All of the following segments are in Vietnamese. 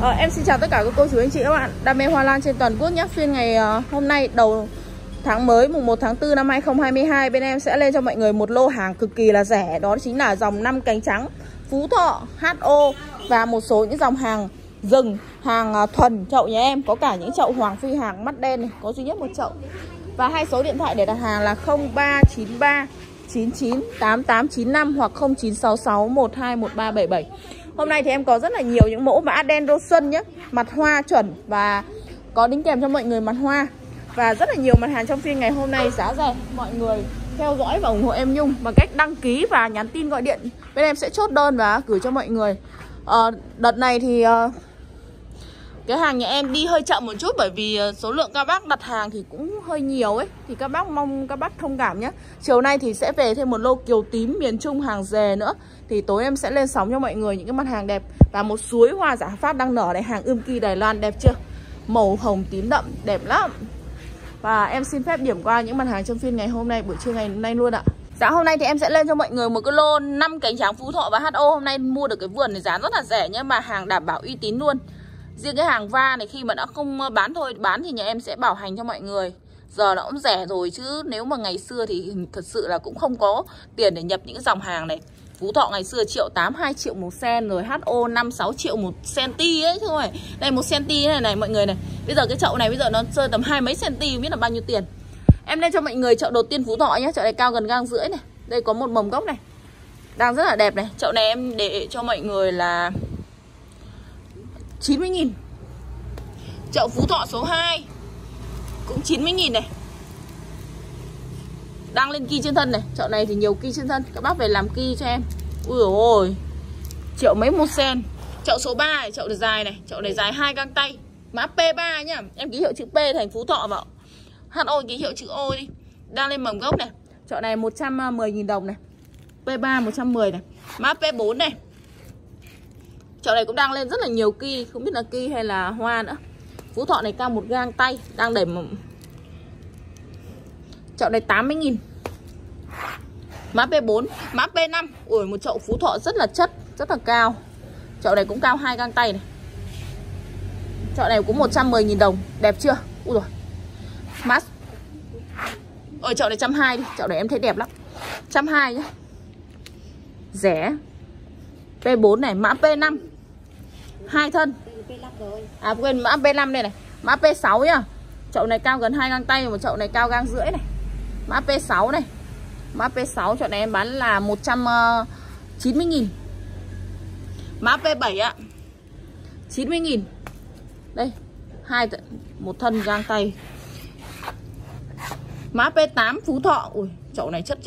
Em xin chào tất cả các cô chú anh chị các bạn đam mê hoa lan trên toàn quốc nhé. Phiên ngày hôm nay đầu tháng mới mùng 1 tháng 4 năm 2022, bên em sẽ lên cho mọi người một lô hàng cực kỳ là rẻ. Đó chính là dòng 5 cánh trắng Phú Thọ, HO và một số những dòng hàng rừng, hàng thuần chậu nhà em. Có cả những chậu Hoàng Phi hàng mắt đen này, có duy nhất một chậu. Và hai số điện thoại để đặt hàng là 0393 99 8895 hoặc 0966 121377. Hôm nay thì em có rất là nhiều những mẫu mã đen đô xuân nhé, mặt hoa chuẩn và có đính kèm cho mọi người mặt hoa. Và rất là nhiều mặt hàng trong phiên ngày hôm nay giá rẻ. Mọi người theo dõi và ủng hộ em Nhung bằng cách đăng ký và nhắn tin gọi điện. Bên em sẽ chốt đơn và gửi cho mọi người. Đợt này thì cái hàng nhà em đi hơi chậm một chút, bởi vì số lượng các bác đặt hàng thì cũng hơi nhiều ấy. Thì các bác mong các bác thông cảm nhé. Chiều nay thì sẽ về thêm một lô kiều tím miền Trung hàng dề nữa. Thì tối em sẽ lên sóng cho mọi người những cái mặt hàng đẹp. Và một suối hoa giả Pháp đang nở này, hàng ươm kỳ Đài Loan đẹp chưa? Màu hồng tím đậm, đẹp lắm. Và em xin phép điểm qua những mặt hàng trong phiên ngày hôm nay, buổi trưa ngày hôm nay luôn ạ. Dạ hôm nay thì em sẽ lên cho mọi người một cái lô 5 cánh trắng Phú Thọ và HO. Hôm nay mua được cái vườn này giá rất là rẻ nhé, mà hàng đảm bảo uy tín luôn. Riêng cái hàng va này khi mà đã không bán thôi, bán thì nhà em sẽ bảo hành cho mọi người. Giờ nó cũng rẻ rồi, chứ nếu mà ngày xưa thì thật sự là cũng không có tiền để nhập những cái dòng hàng này. Phú Thọ ngày xưa 1,8 triệu, 2 triệu một sen, rồi HO 5-6 triệu một centi ấy thôi. Đây 1 centi này này mọi người này. Bây giờ cái chậu này bây giờ nó rơi tầm 20 mấy centi, không biết là bao nhiêu tiền. Em lên cho mọi người chậu đầu tiên Phú Thọ nhé. Chậu này cao gần gang rưỡi này. Đây có một mầm gốc này, đang rất là đẹp này. Chậu này em để cho mọi người là 90.000. Chậu Phú Thọ số 2 cũng 90.000 này, đang lên ki trên thân này. Chậu này thì nhiều ki trên thân, các bác về làm ki cho em. Ui dồi ôi, triệu mấy một sen. Chậu số 3 này, chậu này dài này. Chậu này dài 2 găng tay, mã P3 nhá. Em ký hiệu chữ P thành Phú Thọ vào, HO ký hiệu chữ O đi. Đang lên mầm gốc này. Chậu này 110.000 đồng này, P3 110 này. Mã P4 này. Chậu này cũng đang lên rất là nhiều ki, không biết là ki hay là hoa nữa. Phú Thọ này cao 1 gang tay, đang đẩy mầm. Chậu này 80.000. Mã P4, mã P5. Ui, một chậu Phú Thọ rất là chất, rất là cao. Chậu này cũng cao 2 gang tay này. Chậu này cũng 110.000 đồng, đẹp chưa? Ui rồi. Mã chậu này 120 đi, chậu này em thấy đẹp lắm. 120 nhá. Rẻ. P4 này, mã P5. 2 thân. À quên, mã P5 đây này. Mã P6 nhá. Chậu này cao gần 2 gang tay, một chậu này cao gang rưỡi này. Mã P6 này. Mã P6 chậu này em bán là 190.000. Mã P7 ạ, 90.000. Đây, một thân gang tay. Mã P8 Phú Thọ. Ui, chậu này chất chưa?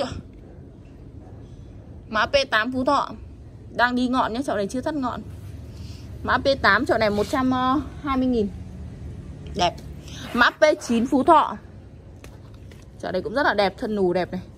Mã P8 Phú Thọ đang đi ngọn nhé, chậu này chưa thắt ngọn. Mã P8 chậu này 120.000. Đẹp. Mã P9 Phú Thọ. Chậu này cũng rất là đẹp, thân nù đẹp này.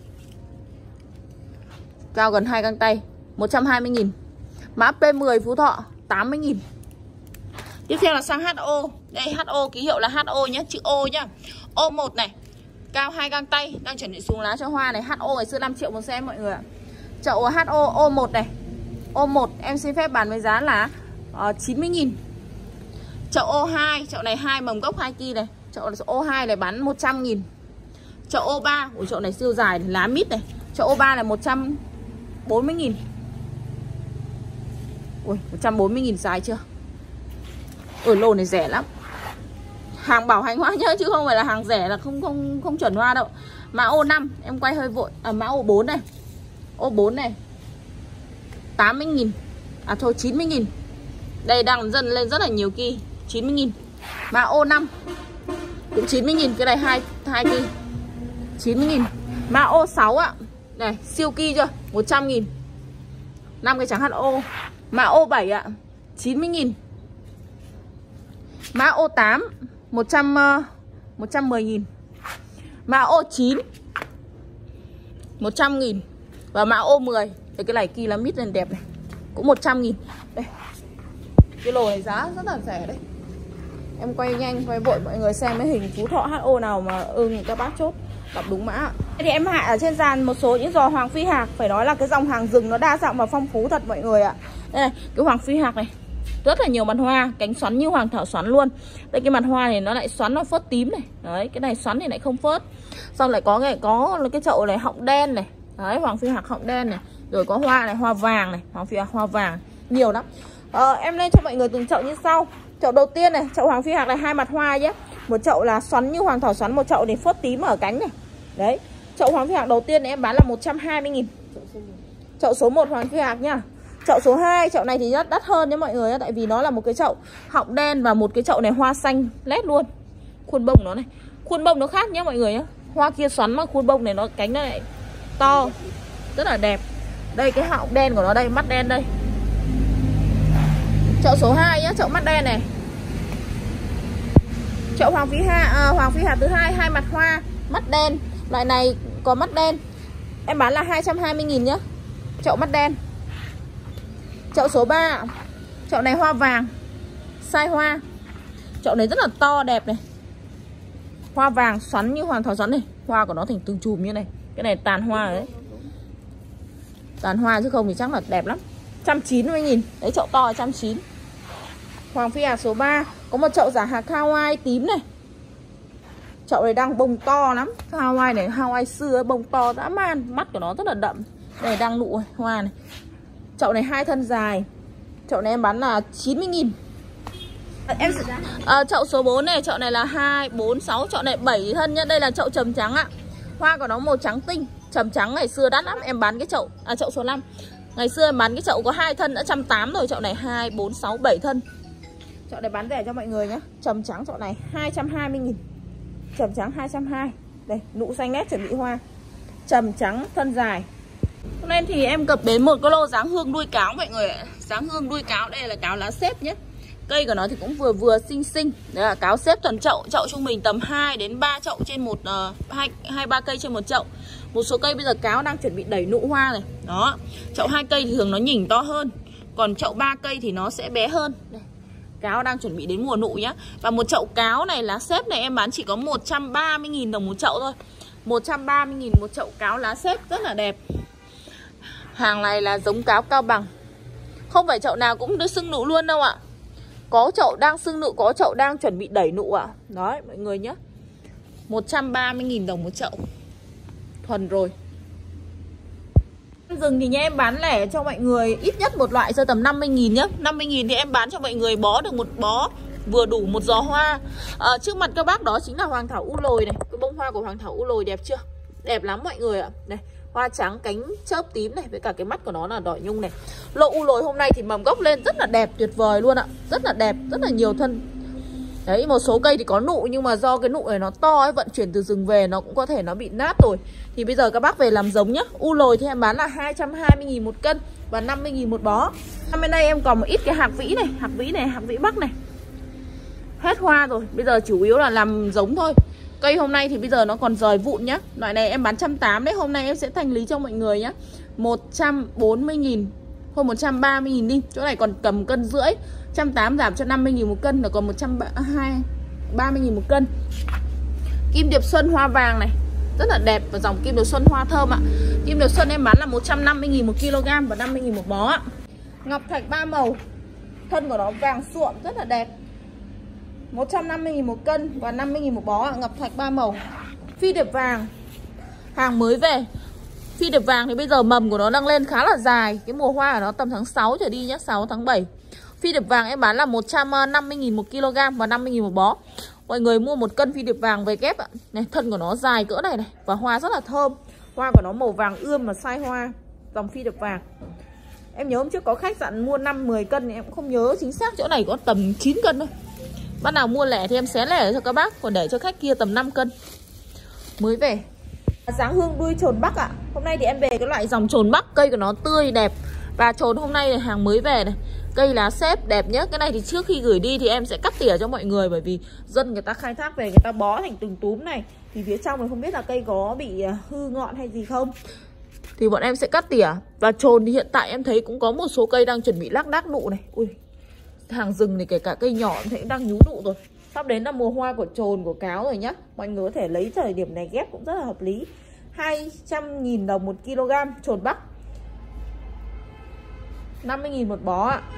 Cao gần 2 găng tay, 120.000. Mã P10 Phú Thọ 80.000. Tiếp theo là sang HO. Đây HO ký hiệu là HO nhé, chữ O nhá. O1 này, cao 2 găng tay, đang chuẩn bị xuống lá cho hoa này. HO ngày xưa 5 triệu một sen mọi người ạ. Chậu HO O1 này. O1 em xin phép bán với giá là 90.000. Chậu O2, chậu này 2 mầm gốc 2 ki này. Chậu O2 này bán 100.000. Chậu O3, ủa chậu này siêu dài, lá mít này. Chậu O3 là 140.000. Ui, 140.000 dài chưa? Ở lô này rẻ lắm. Hàng bảo hành hoa nhá, chứ không phải là hàng rẻ là không chuẩn hoa đâu. Mã O5, em quay hơi vội. Mã O4 này. O4 này 80.000. À thôi 90.000. Đây đang dần lên rất là nhiều ki, 90.000. Mã O5 cũng 90.000, cái này 2 ki. 90.000. Mã O6 ạ. Này, siêu ki chưa? 100.000. 5 cái trắng HO. Mã O7 ạ, 90.000. Mã O8 110.000. Mã O9 100.000. Và mã O10, cái này kỳ là mít lên đẹp này, cũng 100.000. Đây, cái lô này giá rất là rẻ đấy. Em quay nhanh, quay vội mọi người xem cái hình Phú Thọ HO nào mà các bác chốt đọc đúng mã. Thì em hạ ở trên dàn một số những giò Hoàng Phi Hạc. Phải nói là cái dòng hàng rừng nó đa dạng và phong phú thật mọi người ạ. Đây này, cái Hoàng Phi Hạc này Rất là nhiều mặt hoa, cánh xoắn như hoàng thảo xoắn luôn. Đây cái mặt hoa này nó lại xoắn, nó phớt tím này. Đấy, cái này xoắn thì lại không phớt. Xong lại có cái chậu này họng đen này. Đấy, hoàng phi hạc họng đen này. Rồi có hoa này, hoa vàng này, hoàng phi hạc hoa vàng, nhiều lắm. Em lên cho mọi người từng chậu như sau. Chậu đầu tiên này, chậu hoàng phi hạc này 2 mặt hoa nhé. Một chậu là xoắn như hoàng thảo xoắn, một chậu này phớt tím ở cánh này. Đấy, chậu hoàng phi hạc đầu tiên này em bán là 120.000. Chậu số 1 hoàng phi hạc nhá. Chậu số 2, chậu này thì rất đắt hơn nhé mọi người, tại vì nó là một cái chậu họng đen và một cái chậu này hoa xanh lét luôn. Khuôn bông nó này, khuôn bông nó khác nhé mọi người nhé. Hoa kia xoắn mà khuôn bông này nó cánh nó lại to, rất là đẹp. Đây cái họng đen của nó đây, mắt đen đây. Chậu số 2 nhá, chậu mắt đen này. Chậu hoàng phi hạc thứ hai, 2 mặt hoa, mắt đen. Loại này có mắt đen. Em bán là 220.000 nhá. Chậu mắt đen. Chậu số 3, chậu này hoa vàng, sai hoa. Chậu này rất là to đẹp này. Hoa vàng xoắn như hoàng thảo xoắn này. Hoa của nó thành từng chùm như này. Cái này tàn hoa đấy. Tàn hoa chứ không thì chắc là đẹp lắm. 190.000. Đấy, chậu to 190. Hoàng phi hạc số 3. Có một chậu giả hạc Hawaii tím này. Chậu này đang bông to lắm. Hawaii này, Hawaii xưa bông to dã man. Mắt của nó rất là đậm. Đây đang nụ hoa này. Chậu này 2 thân dài. Chậu này em bán là 90.000. Chậu số 4 này, chậu này là 2, 4, 6. Chậu này 7 thân nhá. Đây là chậu trầm trắng ạ. Hoa của nó màu trắng tinh. Trầm trắng ngày xưa đắt lắm. Em bán cái chậu, chậu số 5. Ngày xưa em bán cái chậu có 2 thân đã 180 rồi. Chậu này 2, 4, 6, 7 thân. Chậu này bán rẻ cho mọi người nhé. Trầm trắng chậu này 220.000. Trầm trắng 220. Đây, nụ xanh nét chuẩn bị hoa. Trầm trắng thân dài. Hôm nay thì em cập đến một cái lô dáng hương đuôi cáo mọi người ạ. Dáng hương đuôi cáo, đây là cáo lá xếp nhé. Cây của nó thì cũng vừa vừa xinh xinh. Đấy là cáo xếp thuần chậu. Chậu trung bình tầm 2 đến 3 chậu trên một 2-3 cây trên một chậu. Một số cây bây giờ cáo đang chuẩn bị đẩy nụ hoa này. Đó. Chậu 2 cây thì thường nó nhỉnh to hơn. Còn chậu 3 cây thì nó sẽ bé hơn. Đây. Cáo đang chuẩn bị đến mùa nụ nhá. Và một chậu cáo này lá xếp này em bán chỉ có 130.000 đồng một chậu thôi. 130.000 một chậu cáo lá xếp rất là đẹp. Hàng này là giống cáo Cao Bằng. Không phải chậu nào cũng được sưng nụ luôn đâu ạ. Có chậu đang sưng nụ, có chậu đang chuẩn bị đẩy nụ ạ. Đấy mọi người nhé. 130.000 đồng một chậu. Thuần rồi. Rừng thì nha em bán lẻ cho mọi người ít nhất một loại rơi tầm 50.000 nhé. 50.000 thì em bán cho mọi người bó được một bó vừa đủ một giò hoa. Trước mặt các bác đó chính là hoàng thảo u lồi này. Cái bông hoa của hoàng thảo u lồi đẹp chưa? Đẹp lắm mọi người ạ. Này, hoa trắng cánh chớp tím này, với cả cái mắt của nó là đỏ nhung này. Lộ u lồi hôm nay thì mầm gốc lên rất là đẹp, tuyệt vời luôn ạ. Rất là đẹp, rất là nhiều thân. Đấy, một số cây thì có nụ nhưng mà do cái nụ này nó to ấy, vận chuyển từ rừng về nó cũng có thể nó bị nát rồi. Thì bây giờ các bác về làm giống nhá. U lồi thì em bán là 220.000 một cân và 50.000 một bó. Bên đây em còn một ít cái hạc vĩ này, hạc vĩ Bắc này. Hết hoa rồi, bây giờ chủ yếu là làm giống thôi. Cây hôm nay thì bây giờ nó còn rời vụn nhá. Loại này em bán 180 đấy, hôm nay em sẽ thanh lý cho mọi người nhá. 140.000, thôi 130.000 đi. Chỗ này còn cầm cân rưỡi. 180 giảm cho 50.000 một cân là còn 130.000 một cân. Kim Điệp Xuân hoa vàng này, rất là đẹp và dòng Kim Điệp Xuân hoa thơm ạ. Kim Điệp Xuân em bán là 150.000 một kg và 50.000 một bó ạ. Ngọc Thạch 3 màu, thân của nó vàng suộm rất là đẹp. 150.000 một cân và 50.000 một bó ạ. Ngọc Thạch 3 màu. Phi điệp vàng, hàng mới về. Phi điệp vàng thì bây giờ mầm của nó đang lên khá là dài. Cái mùa hoa của nó tầm tháng 6 trở đi nhé, 6 tháng 7. Phi điệp vàng em bán là 150.000 một kg và 50.000 một bó. Mọi người mua một cân phi điệp vàng về ghép ạ. Này, thân của nó dài cỡ này này và hoa rất là thơm. Hoa của nó màu vàng ươm mà sai hoa. Dòng phi điệp vàng. Em nhớ hôm trước có khách dặn mua 5-10 cân thì em cũng không nhớ chính xác, chỗ này có tầm 9 cân thôi. Bác nào mua lẻ thì em xé lẻ cho các bác, còn để cho khách kia tầm 5 cân. Mới về. Dáng hương đuôi trồn Bắc ạ. Hôm nay thì em về cái loại dòng trồn Bắc, cây của nó tươi đẹp. Và trồn hôm nay là hàng mới về này. Cây lá xếp đẹp nhá. Cái này thì trước khi gửi đi thì em sẽ cắt tỉa cho mọi người, bởi vì dân người ta khai thác về, người ta bó thành từng túm này. Thì phía trong này không biết là cây có bị hư ngọn hay gì không, thì bọn em sẽ cắt tỉa. Và trồn thì hiện tại em thấy cũng có một số cây đang chuẩn bị lác đác nụ này. Ui, hàng rừng này kể cả cây nhỏ cũng thấy đang nhú nụ rồi. Sắp đến là mùa hoa của trồn, của cáo rồi nhá. Mọi người có thể lấy thời điểm này ghép cũng rất là hợp lý. 200.000 đồng 1 kg trồn Bắc, 50.000 một bó ạ.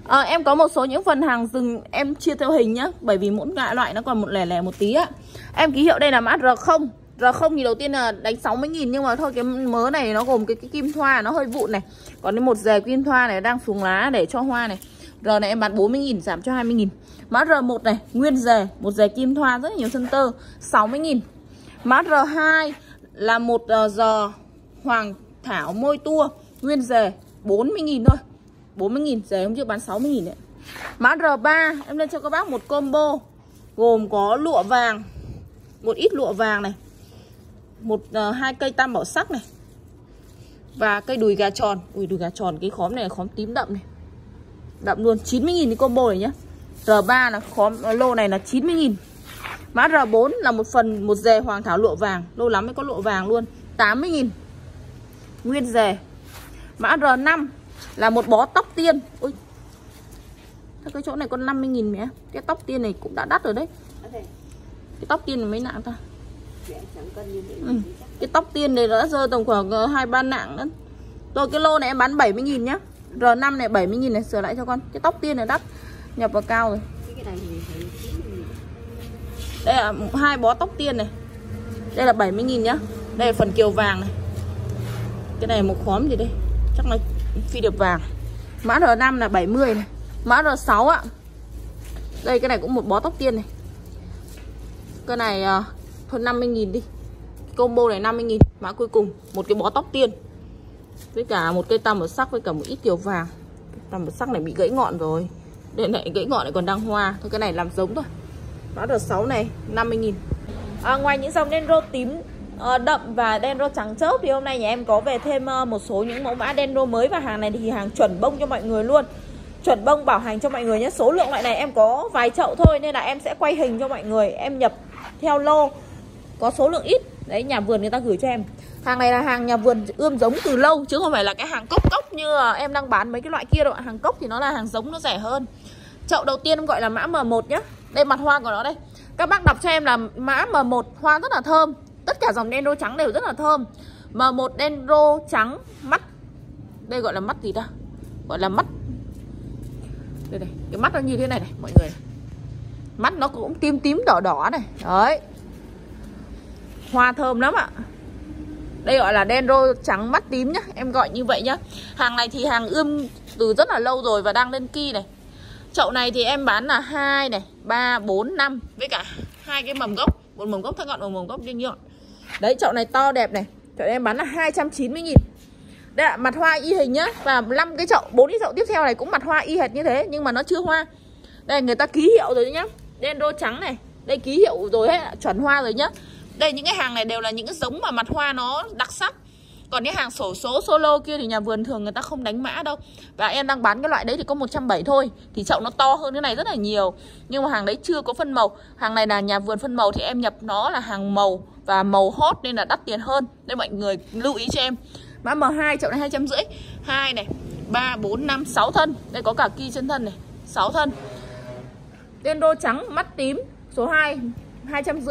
Em có một số những phần hàng dừng em chia theo hình nhá, bởi vì mỗi loại nó còn một lẻ lẻ một tí á. Em ký hiệu đây là mã R0. R0 thì đầu tiên là đánh 60.000, nhưng mà thôi cái mớ này nó gồm cái kim thoa nó hơi vụn này. Còn cái một dề kim thoa này đang xuống lá để cho hoa này. R này em bán 40.000 giảm cho 20.000. Mã R1 này nguyên dề, một dề kim thoa rất là nhiều sân tơ, 60.000. Mã R2 là một giò hoàng thảo môi tua nguyên dề, 40.000 thôi. 40.000, dề hôm trước bán 60.000 đấy. Mã R3 em lên cho các bác một combo gồm có lụa vàng, một ít lụa vàng này, hai cây tam bảo sắc này, và cây đùi gà tròn. Ui, đùi gà tròn cái khóm này là khóm tím đậm này, đậm luôn. 90.000 cái combo này nhá. R3 là lô này là 90.000. Mã R4 là một dề hoàng thảo lụa vàng, lâu lắm mới có lụa vàng luôn, 80.000 nguyên dề. Mã R5 là một bó tóc tiên. Ui, cái chỗ này có 50.000 mẹ. Cái tóc tiên này cũng đã đắt rồi đấy. Cái tóc tiên này mấy nặng ta? Cái tóc tiên này đã rơi tầm khoảng 2-3 nặng nữa. Rồi cái lô này em bán 70.000 nhá. R5 này 70.000 này, sửa lại cho con. Cái tóc tiên này đắt, nhập vào cao rồi. Đây là 2 bó tóc tiên này. Đây là 70.000 nhá. Đây là phần kiều vàng này. Cái này một khóm gì đây? Chắc là phi điệp vàng. Mã R5 là 70 này. Mã R6 ạ. Đây cái này cũng một bó tóc tiên này. Cái này thôi 50.000 đi. Combo này 50.000. Mã cuối cùng một cái bó tóc tiên với cả một cây tam bảo sắc với cả một ít kiều vàng. Tam bảo sắc này bị gãy ngọn rồi. Đây này gãy ngọn này còn đang hoa. Thôi cái này làm giống thôi. Mã R6 này 50.000. Ngoài những dòng dendro tím đậm và dendro trắng chớp thì hôm nay nhà em có về thêm một số những mẫu mã dendro mới, và hàng này thì hàng chuẩn bông cho mọi người luôn. Chuẩn bông bảo hành cho mọi người nhé. Số lượng loại này em có vài chậu thôi nên là em sẽ quay hình cho mọi người. Em nhập theo lô, có số lượng ít. Đấy, nhà vườn người ta gửi cho em. Hàng này là hàng nhà vườn ươm giống từ lâu, chứ không phải là cái hàng cốc như em đang bán mấy cái loại kia đâu ạ. Hàng cốc thì nó là hàng giống, nó rẻ hơn. Chậu đầu tiên em gọi là mã M1 nhá. Đây mặt hoa của nó đây. Các bác đọc cho em là mã M1 hoa rất là thơm. Tất cả dòng dendro trắng đều rất là thơm. M1 dendro trắng mắt. Đây gọi là mắt gì ta? Gọi là mắt. Đây này, cái mắt nó như thế này này mọi người. Mắt nó cũng tím tím đỏ đỏ này. Đấy. Hoa thơm lắm ạ. Đây gọi là dendro trắng mắt tím nhá, em gọi như vậy nhá. Hàng này thì hàng ươm từ rất là lâu rồi và đang lên ki này. Chậu này thì em bán là 2 này, 3, 4, 5 với cả 2 cái mầm gốc, một mầm gốc thắt gọn, một mầm gốc điên nhọn. Đấy, chậu này to đẹp này. Chậu này em bán là 290.000. Đây là mặt hoa y hình nhá. Và 5 cái chậu, 4 cái chậu tiếp theo này cũng mặt hoa y hệt như thế, nhưng mà nó chưa hoa. Đây người ta ký hiệu rồi nhá. Dendro trắng này, đây ký hiệu rồi hết, chuẩn hoa rồi nhá. Đây những cái hàng này đều là những cái giống mà mặt hoa nó đặc sắc. Còn cái hàng xổ số solo kia thì nhà vườn thường người ta không đánh mã đâu. Và em đang bán cái loại đấy thì có 170 thôi. Thì chậu nó to hơn cái này rất là nhiều. Nhưng mà hàng đấy chưa có phân màu. Hàng này là nhà vườn phân màu thì em nhập nó là hàng màu và màu hot nên là đắt tiền hơn. Nên mọi người lưu ý cho em. Mã M2 chậu này 250. 2 này, 3, 4, 5, 6 thân. Đây có cả ki chân thân này, 6 thân. Dendro trắng mắt tím số 2 250.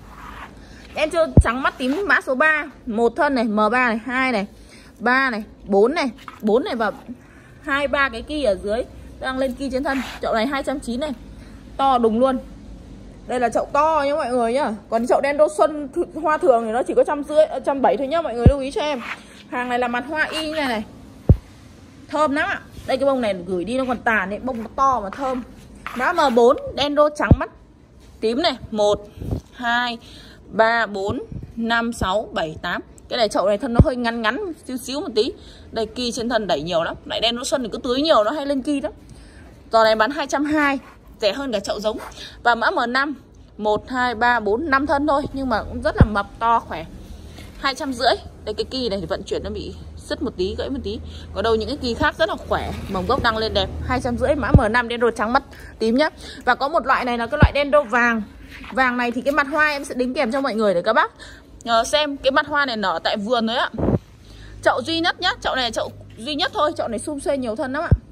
Em chưa trắng mắt tím mã số 3, một thân này, M3 này, 2 này, 3 này, 4 này, 4 này và 2 3 cái ki ở dưới đang lên ki trên thân. Chậu này 290 này. To đùng luôn. Đây là chậu to nhá mọi người nhá. Còn chậu dendro xuân hoa thường thì nó chỉ có 170 thôi nhá, mọi người lưu ý cho em. Hàng này là mặt hoa y như này này. Thơm lắm ạ. Đây cái bông này gửi đi nó còn tàn ấy, bông nó to mà thơm. Mã M4 dendro trắng mắt tím này, 1 2 3, 4, 5, 6, 7, 8. Cái này chậu này thân nó hơi ngắn ngắn xíu một tí. Đây ki trên thân đẩy nhiều lắm. Lại dendro xuân thì cứ tưới nhiều nó hay lên ki lắm. Giò này bán 220, rẻ hơn cả chậu giống. Và mã M5 1, 2, 3, 4, 5 thân thôi. Nhưng mà cũng rất là mập to khỏe, 250. Đây cái ki này thì vận chuyển nó bị sứt một tí, gãy một tí. Còn đâu những cái ki khác rất là khỏe, mầm gốc đăng lên đẹp. 250 mã M5 dendro trắng mắt tím nhá. Và có một loại này là cái loại dendro vàng. Vàng này thì cái mặt hoa em sẽ đính kèm cho mọi người để các bác xem. Cái mặt hoa này nở tại vườn đấy ạ. Chậu duy nhất nhá. Chậu này là chậu duy nhất thôi. Chậu này sum xuê nhiều thân lắm ạ.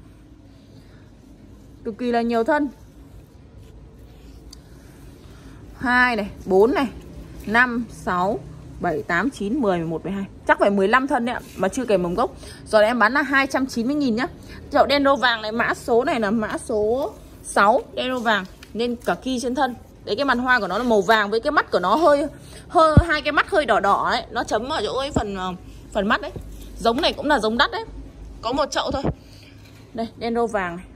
Cực kỳ là nhiều thân. 2 này, 4 này, 5, 6, 7, 8, 9, 10, 11, 12. Chắc phải 15 thân đấy ạ, mà chưa kể mầm gốc. Rồi em bán là 290.000 nhá. Chậu dendro vàng này, mã số này là mã số 6, dendro vàng nên cả ki trên thân. Đấy, cái màn hoa của nó là màu vàng với cái mắt của nó hơi hai cái mắt hơi đỏ đỏ ấy, nó chấm ở chỗ cái phần mắt đấy. Giống này cũng là giống đắt đấy. Có một chậu thôi. Đây, dendro vàng này.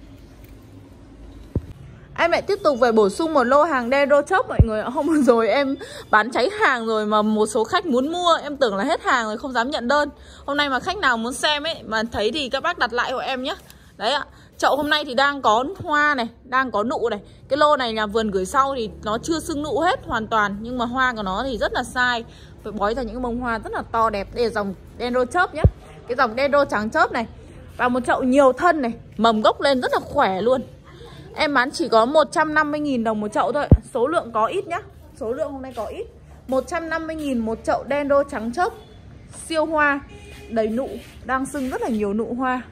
Em lại tiếp tục về bổ sung một lô hàng dendro chớp mọi người ạ. Hôm rồi em bán cháy hàng rồi mà một số khách muốn mua, em tưởng là hết hàng rồi không dám nhận đơn. Hôm nay mà khách nào muốn xem ấy mà thấy thì các bác đặt lại hộ em nhé. Đấy ạ. Chậu hôm nay thì đang có hoa này, đang có nụ này. Cái lô này là vườn gửi sau thì nó chưa sưng nụ hết hoàn toàn, nhưng mà hoa của nó thì rất là sai. Phải bói ra những cái bông hoa rất là to đẹp. Đây là dòng dendro chớp nhé. Cái dòng dendro trắng chớp này. Và một chậu nhiều thân này, mầm gốc lên rất là khỏe luôn. Em bán chỉ có 150.000 đồng một chậu thôi. Số lượng có ít nhá. Số lượng hôm nay có ít. 150.000 một chậu dendro trắng chớp. Siêu hoa, đầy nụ, đang sưng rất là nhiều nụ hoa.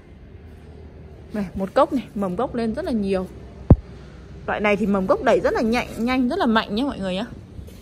Này, một cốc này, mầm gốc lên rất là nhiều. Loại này thì mầm gốc đẩy rất là nhanh, rất là mạnh nhé mọi người nhé.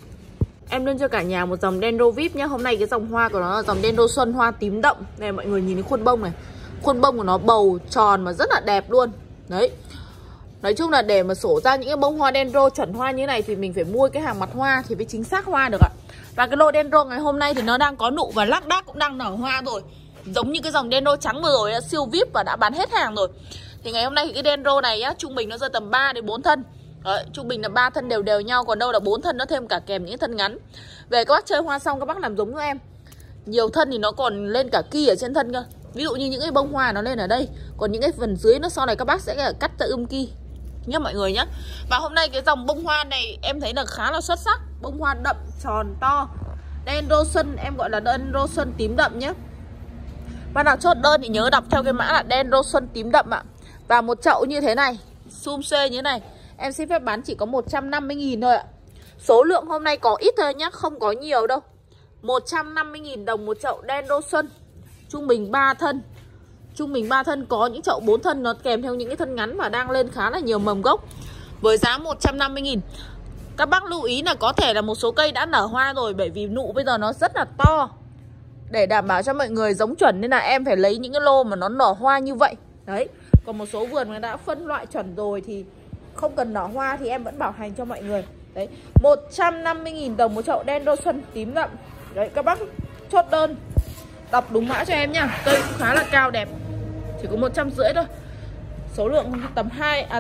Em lên cho cả nhà một dòng dendro vip nhé. Hôm nay cái dòng hoa của nó là dòng dendro xuân hoa tím đậm. Này mọi người nhìn cái khuôn bông này. Khuôn bông của nó bầu tròn và rất là đẹp luôn. Đấy. Nói chung là để mà sổ ra những cái bông hoa dendro chuẩn hoa như thế này thì mình phải mua cái hàng mặt hoa thì mới chính xác hoa được ạ. Và cái lô dendro ngày hôm nay thì nó đang có nụ và lác đác cũng đang nở hoa rồi. Giống như cái dòng dendro trắng vừa rồi siêu vip và đã bán hết hàng rồi. Thì ngày hôm nay thì cái dendro này á, trung bình nó rơi tầm 3 đến 4 thân. Đấy, trung bình là 3 thân đều đều nhau, còn đâu là 4 thân nó thêm cả kèm những thân ngắn. Về các bác chơi hoa xong các bác làm giống như em. Nhiều thân thì nó còn lên cả ki ở trên thân cơ. Ví dụ như những cái bông hoa nó lên ở đây, còn những cái phần dưới nó sau này các bác sẽ cắt ra ki nhé mọi người nhé. Và hôm nay cái dòng bông hoa này em thấy là khá là xuất sắc. Bông hoa đậm, tròn, to. Dendro xuân, em gọi là dendro xuân tím đậm nhé. Bạn nào chốt đơn thì nhớ đọc theo cái mã là dendro xuân tím đậm ạ. Và một chậu như thế này, sum xê như thế này, em xin phép bán chỉ có 150.000 thôi ạ. Số lượng hôm nay có ít thôi nhá, không có nhiều đâu. 150.000 đồng một chậu dendro xuân. Trung bình 3 thân. Trung bình 3 thân, có những chậu 4 thân nó kèm theo những cái thân ngắn và đang lên khá là nhiều mầm gốc. Với giá 150.000. Các bác lưu ý là có thể là một số cây đã nở hoa rồi, bởi vì nụ bây giờ nó rất là to. Để đảm bảo cho mọi người giống chuẩn nên là em phải lấy những cái lô mà nó nở hoa như vậy. Đấy. Còn một số vườn mà đã phân loại chuẩn rồi thì không cần nở hoa thì em vẫn bảo hành cho mọi người. Đấy, 150.000 đồng một chậu dendro xuân tím đậm. Đấy, các bác chốt đơn đọc đúng mã cho em nha. Cây cũng khá là cao đẹp. Chỉ có 150 thôi. Số lượng tầm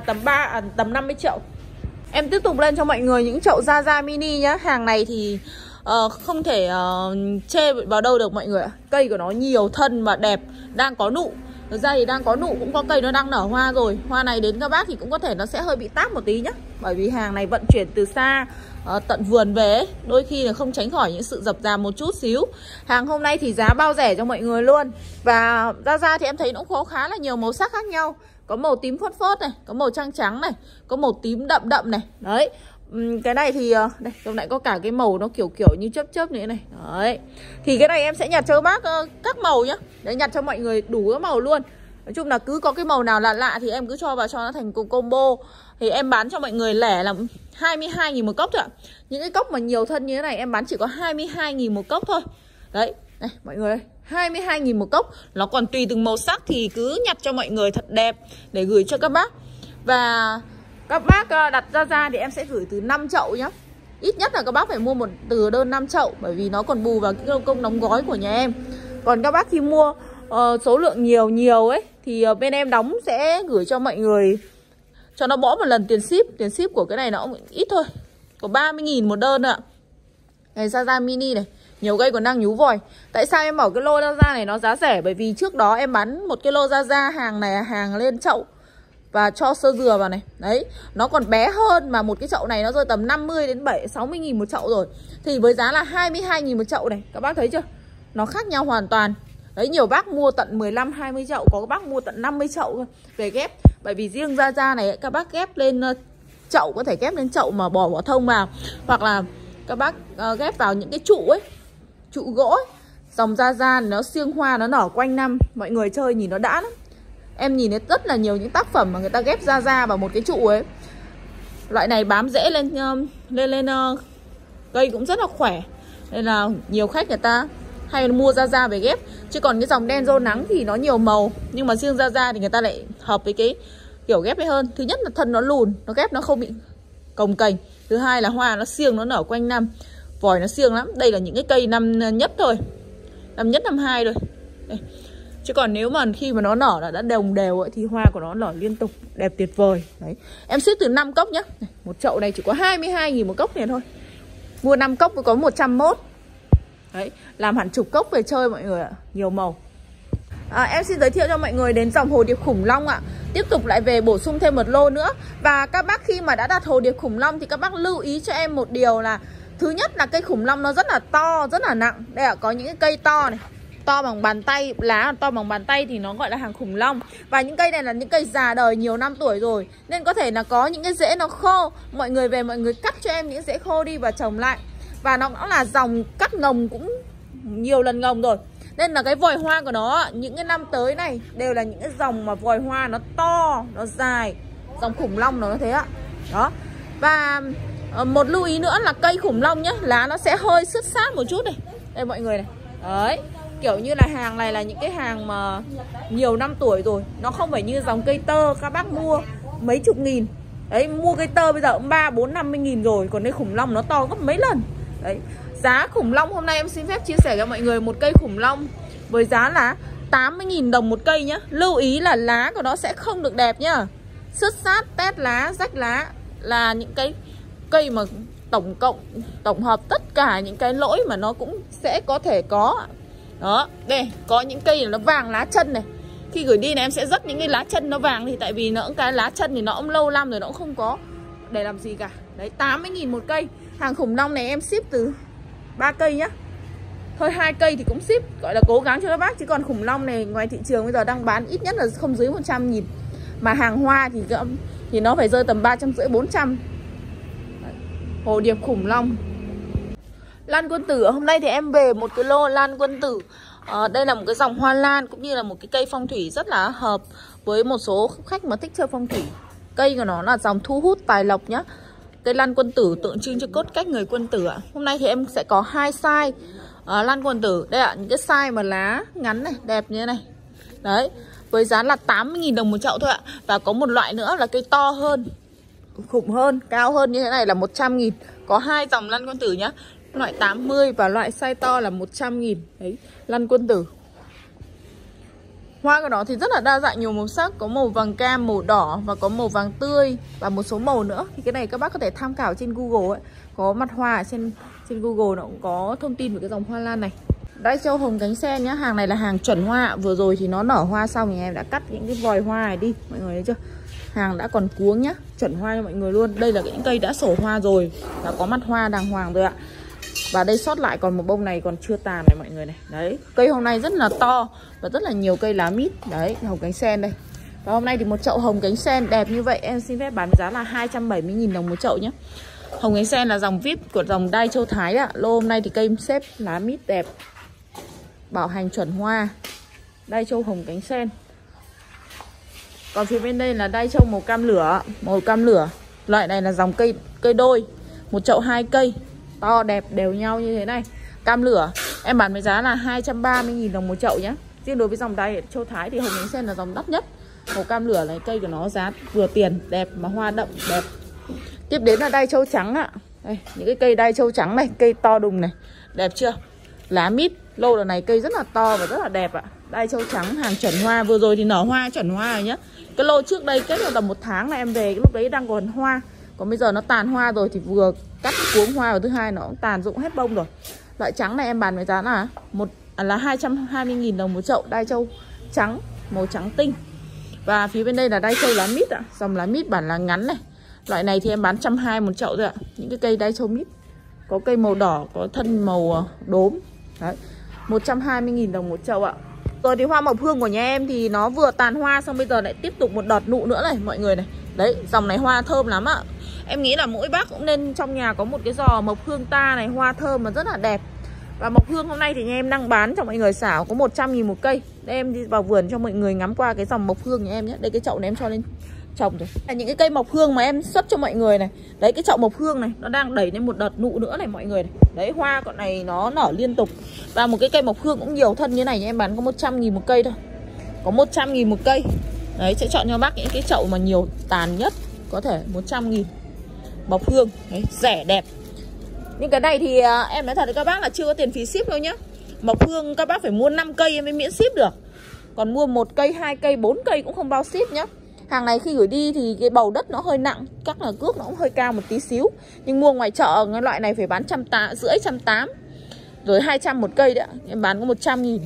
3 50 chậu. Em tiếp tục lên cho mọi người những chậu Zaza mini nhá. Hàng này thì không thể chê vào đâu được mọi người ạ. Cây của nó nhiều thân và đẹp, đang có nụ. Thực ra thì đang có nụ, cũng có cây nó đang nở hoa rồi. Hoa này đến các bác thì cũng có thể nó sẽ hơi bị táp một tí nhá. Bởi vì hàng này vận chuyển từ xa tận vườn về ấy. Đôi khi là không tránh khỏi những sự dập dàm một chút xíu. Hàng hôm nay thì giá bao rẻ cho mọi người luôn. Và ra thì em thấy nó cũng có khá là nhiều màu sắc khác nhau. Có màu tím phớt phớt này, có màu trắng trắng này, có màu tím đậm đậm này. Đấy. Cái này thì đây, hôm nay có cả cái màu nó kiểu như chớp chớp như thế này. Đấy. Thì cái này em sẽ nhặt cho bác các màu nhá. Để nhặt cho mọi người đủ các màu luôn. Nói chung là cứ có cái màu nào lạ lạ thì em cứ cho vào cho nó thành combo. Thì em bán cho mọi người lẻ là 22.000 một cốc thôi ạ. Những cái cốc mà nhiều thân như thế này em bán chỉ có 22.000 một cốc thôi. Đấy, này mọi người ơi, 22.000 một cốc. Nó còn tùy từng màu sắc thì cứ nhặt cho mọi người thật đẹp để gửi cho các bác. Và các bác đặt ra thì em sẽ gửi từ 5 chậu nhá. Ít nhất là các bác phải mua một từ đơn 5 chậu, bởi vì nó còn bù vào cái công đóng gói của nhà em. Còn các bác khi mua số lượng nhiều ấy thì bên em đóng sẽ gửi cho mọi người, cho nó bỏ một lần tiền ship. Tiền ship của cái này nó cũng ít thôi, có 30.000 một đơn ạ. Này Zaza mini này, nhiều cây còn đang nhú vòi. Tại sao em bảo cái lô Zaza này nó giá rẻ? Bởi vì trước đó em bán một cái lô Zaza, hàng này là hàng lên chậu và cho sơ dừa vào này. Đấy, nó còn bé hơn, mà một cái chậu này nó rơi tầm 50 đến 60.000 một chậu rồi. Thì với giá là 22.000 một chậu này, các bác thấy chưa? Nó khác nhau hoàn toàn. Đấy, nhiều bác mua tận 15-20 chậu, có các bác mua tận 50 chậu về ghép. Bởi vì riêng Zaza này các bác ghép lên chậu, có thể ghép lên chậu mà bỏ vỏ thông vào, hoặc là các bác ghép vào những cái trụ ấy, trụ gỗ ấy. Dòng Zaza nó siêng hoa, nó nở quanh năm, mọi người chơi nhìn nó đã lắm. Em nhìn thấy rất là nhiều những tác phẩm mà người ta ghép Zaza vào một cái trụ ấy. Loại này bám rễ lên cây cũng rất là khỏe. Nên là nhiều khách người ta hay mua ra về ghép. Chứ còn cái dòng đen rô nắng thì nó nhiều màu, nhưng mà riêng ra thì người ta lại hợp với cái kiểu ghép ấy hơn. Thứ nhất là thân nó lùn, nó ghép nó không bị cồng kềnh. Thứ hai là hoa nó siêng, nó nở quanh năm, vòi nó siêng lắm. Đây là những cái cây năm nhất thôi, năm nhất năm hai rồi đây. Chứ còn nếu mà khi mà nó nở là đã đồng đều ấy, thì hoa của nó nở liên tục, đẹp tuyệt vời. Đấy. Em ship từ 5 cốc nhá. Một chậu này chỉ có 22.000 một cốc này thôi. Mua 5 cốc có 101. Đấy, làm hẳn chục cốc về chơi mọi người ạ. Nhiều màu. Em xin giới thiệu cho mọi người đến dòng hồ điệp khủng long ạ. Tiếp tục lại về bổ sung thêm một lô nữa. Và các bác khi mà đã đặt hồ điệp khủng long thì các bác lưu ý cho em một điều là thứ nhất là cây khủng long nó rất là to, rất là nặng. Đây ạ, có những cái cây to này, to bằng bàn tay, lá to bằng bàn tay thì nó gọi là hàng khủng long. Và những cây này là những cây già đời nhiều năm tuổi rồi, nên có thể là có những cái rễ nó khô. Mọi người về mọi người cắt cho em những rễ khô đi và trồng lại. Và nó là dòng cắt ngồng cũng nhiều lần ngồng rồi, nên là cái vòi hoa của nó những cái năm tới này đều là những cái dòng mà vòi hoa nó to, nó dài. Dòng khủng long nó thế ạ. Đó. Và một lưu ý nữa là cây khủng long nhé, lá nó sẽ hơi sứt sát một chút này. Đây mọi người này. Đấy, kiểu như là hàng này là những cái hàng mà nhiều năm tuổi rồi. Nó không phải như dòng cây tơ các bác mua mấy chục nghìn. Đấy, mua cây tơ bây giờ cũng 3, 4, 50 nghìn rồi. Còn đây khủng long nó to gấp mấy lần. Đấy, giá khủng long hôm nay em xin phép chia sẻ cho mọi người một cây khủng long với giá là 80.000 đồng một cây nhá. Lưu ý là lá của nó sẽ không được đẹp nhá. Sứt sát, tét lá, rách lá là những cái cây mà tổng hợp tất cả những cái lỗi mà nó cũng sẽ có thể có. Đó, đây, có những cây nó vàng lá chân này. Khi gửi đi này em sẽ rắc những cái lá chân nó vàng, thì tại vì nó cái lá chân thì nó cũng lâu năm rồi, nó cũng không có để làm gì cả. Đấy, 80.000 một cây. Hàng khủng long này em ship từ 3 cây nhá. Thôi 2 cây thì cũng ship, gọi là cố gắng cho các bác. Chứ còn khủng long này ngoài thị trường bây giờ đang bán ít nhất là không dưới 100.000. Mà hàng hoa thì nó phải rơi tầm 350, 400. Đấy, hồ điệp khủng long. Lan quân tử, hôm nay thì em về một cái lô lan quân tử. Đây là một cái dòng hoa lan cũng như là một cái cây phong thủy rất là hợp với một số khách mà thích chơi phong thủy. Cây của nó là dòng thu hút tài lộc nhá. Cây lan quân tử tượng trưng cho cốt cách người quân tử ạ. Hôm nay thì em sẽ có 2 size lan quân tử. Đây ạ, những cái size mà lá ngắn này, đẹp như thế này. Đấy, với giá là 80.000 đồng một chậu thôi ạ. Và có một loại nữa là cây to hơn, khủng hơn, cao hơn như thế này là 100.000. Có 2 dòng lan quân tử nhá. Loại 80 và loại size to là 100.000. Đấy, lan quân tử. Hoa của nó thì rất là đa dạng, nhiều màu sắc. Có màu vàng cam, màu đỏ và có màu vàng tươi và một số màu nữa. Thì cái này các bác có thể tham khảo trên Google ấy. Có mặt hoa ở trên Google nó cũng có thông tin về cái dòng hoa lan này. Đai châu hồng cánh sen nhá. Hàng này là hàng chuẩn hoa. Vừa rồi thì nó nở hoa xong thì em đã cắt những cái vòi hoa này đi. Mọi người thấy chưa? Hàng đã còn cuống nhá. Chuẩn hoa cho mọi người luôn. Đây là những cây đã sổ hoa rồi và có mặt hoa đàng hoàng rồi ạ. Và đây sót lại còn một bông này còn chưa tàn này mọi người này. Đấy, cây hôm nay rất là to và rất là nhiều cây lá mít. Đấy, hồng cánh sen đây. Và hôm nay thì một chậu hồng cánh sen đẹp như vậy em xin phép bán giá là 270.000 đồng một chậu nhé. Hồng cánh sen là dòng VIP của dòng Đai Châu Thái ạ. Lô hôm nay thì cây xếp lá mít đẹp, bảo hành chuẩn hoa. Đai Châu hồng cánh sen. Còn phía bên đây là Đai Châu màu cam lửa. Màu cam lửa. Loại này là dòng cây đôi. Một chậu 2 cây, to đẹp đều nhau như thế này. Cam lửa em bán với giá là 230.000 đồng một chậu nhé. Riêng đối với dòng Đai Châu Thái thì hồng cánh sen là dòng đắt nhất. Màu cam lửa này, cây của nó giá vừa tiền, đẹp mà hoa đậm đẹp. Tiếp đến là Đai Châu trắng ạ. Đây, những cái cây Đai Châu trắng này, cây to đùng này, đẹp chưa? Lá mít, lô lần này cây rất là to và rất là đẹp ạ. Đai Châu trắng hàng chuẩn hoa, vừa rồi thì nở hoa chuẩn hoa rồi nhá. Cái lô trước đây kết là tầm 1 tháng là em về, cái lúc đấy đang còn hoa. Còn bây giờ nó tàn hoa rồi thì vừa cắt cuống hoa, và thứ hai nó cũng tàn rụng hết bông rồi. Loại trắng này em bán với giá là 220.000 đồng một chậu. Đai Châu trắng, màu trắng tinh. Và phía bên đây là Đai Châu lá mít ạ. Dòng lá mít bản là ngắn này. Loại này thì em bán 120 một chậu thôi ạ. Những cái cây Đai Châu mít. Có cây màu đỏ, có thân màu đốm. Đấy, 120.000 đồng một chậu ạ. Rồi thì hoa mộc hương của nhà em thì nó vừa tàn hoa xong bây giờ lại tiếp tục một đợt nụ nữa này mọi người này. Đấy, dòng này hoa thơm lắm ạ. Em nghĩ là mỗi bác cũng nên trong nhà có một cái giò mộc hương ta này, hoa thơm mà rất là đẹp. Và mộc hương hôm nay thì nhà em đang bán cho mọi người xảo có 100.000 một cây. Đây em đi vào vườn cho mọi người ngắm qua cái dòng mộc hương nhà em nhé. Đây cái chậu này em cho lên trồng rồi. Là những cái cây mộc hương mà em xuất cho mọi người này. Đấy, cái chậu mộc hương này nó đang đẩy lên một đợt nụ nữa này mọi người này. Đấy, hoa con này nó nở liên tục. Và một cái cây mộc hương cũng nhiều thân như này em bán có 100.000 một cây thôi. Có 100.000 một cây. Đấy, sẽ chọn cho bác những cái chậu mà nhiều tàn nhất, có thể 100.000. Mộc hương, đấy, rẻ đẹp. Nhưng cái này thì em nói thật với các bác là chưa có tiền phí ship đâu nhá. Mộc hương các bác phải mua 5 cây em mới miễn ship được. Còn mua 1 cây, 2 cây, 4 cây cũng không bao ship nhá. Hàng này khi gửi đi thì cái bầu đất nó hơi nặng, chắc là cước nó cũng hơi cao một tí xíu. Nhưng mua ngoài chợ cái loại này phải bán 150, 180. Rồi 200 một cây đấy, em bán có 100.000.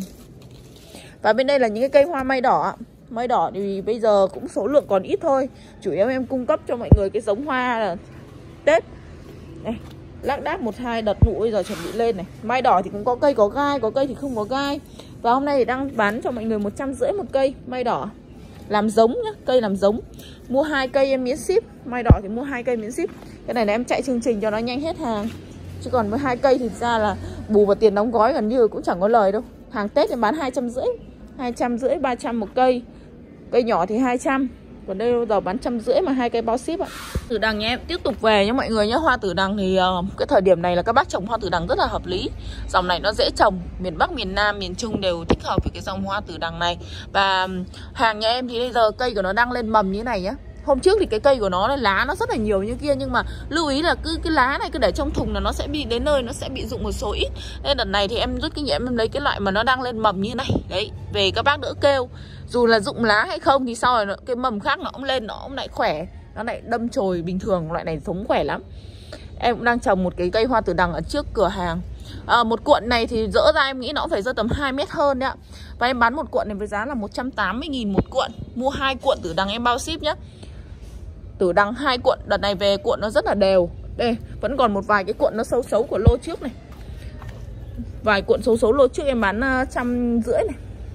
Và bên đây là những cái cây hoa mai đỏ. Mai đỏ thì bây giờ cũng số lượng còn ít thôi. Chủ yếu em cung cấp cho mọi người cái giống hoa là Tết. Này, lác đác 1-2 đợt nụ bây giờ chuẩn bị lên này. Mai đỏ thì cũng có cây có gai, có cây thì không có gai. Và hôm nay thì đang bán cho mọi người 150 một cây mai đỏ. Làm giống nhá, cây làm giống. Mua 2 cây em miễn ship. Mai đỏ thì mua 2 cây miễn ship. Cái này là em chạy chương trình cho nó nhanh hết hàng. Chứ còn với 2 cây thì ra là bù vào tiền đóng gói gần như cũng chẳng có lời đâu. Hàng Tết em bán 250, 250, 300 một cây. Cây nhỏ thì 200. Còn đây bây giờ bán 150 mà 2 cây bao ship ạ. Tử đằng nhé, em tiếp tục về nhé mọi người nhé. Hoa tử đằng thì cái thời điểm này là các bác trồng hoa tử đằng rất là hợp lý. Dòng này nó dễ trồng, miền Bắc, miền Nam, miền Trung đều thích hợp với cái dòng hoa tử đằng này. Và hàng nhà em thì bây giờ cây của nó đang lên mầm như thế này nhá. Hôm trước thì cái cây của nó lá nó rất là nhiều như kia, nhưng mà lưu ý là cứ cái lá này cứ để trong thùng là nó sẽ bị đến nơi nó sẽ bị rụng một số ít. Nên đợt này thì em rút kinh nghiệm, em lấy cái loại mà nó đang lên mầm như này. Đấy, về các bác đỡ kêu. Dù là rụng lá hay không thì sau rồi cái mầm khác nó cũng lên, nó cũng lại khỏe, nó lại đâm chồi bình thường, loại này sống khỏe lắm. Em cũng đang trồng một cái cây hoa tử đằng ở trước cửa hàng. Một cuộn này thì dỡ ra em nghĩ nó cũng phải rơi tầm 2 mét hơn đấy ạ. Và em bán một cuộn này với giá là 180.000 một cuộn. Mua 2 cuộn tử đằng em bao ship nhá. Tử đằng 2 cuộn, đợt này về cuộn nó rất là đều. Đây, vẫn còn một vài cái cuộn nó xấu xấu của lô trước này. Vài cuộn xấu xấu lô trước em bán 150 này.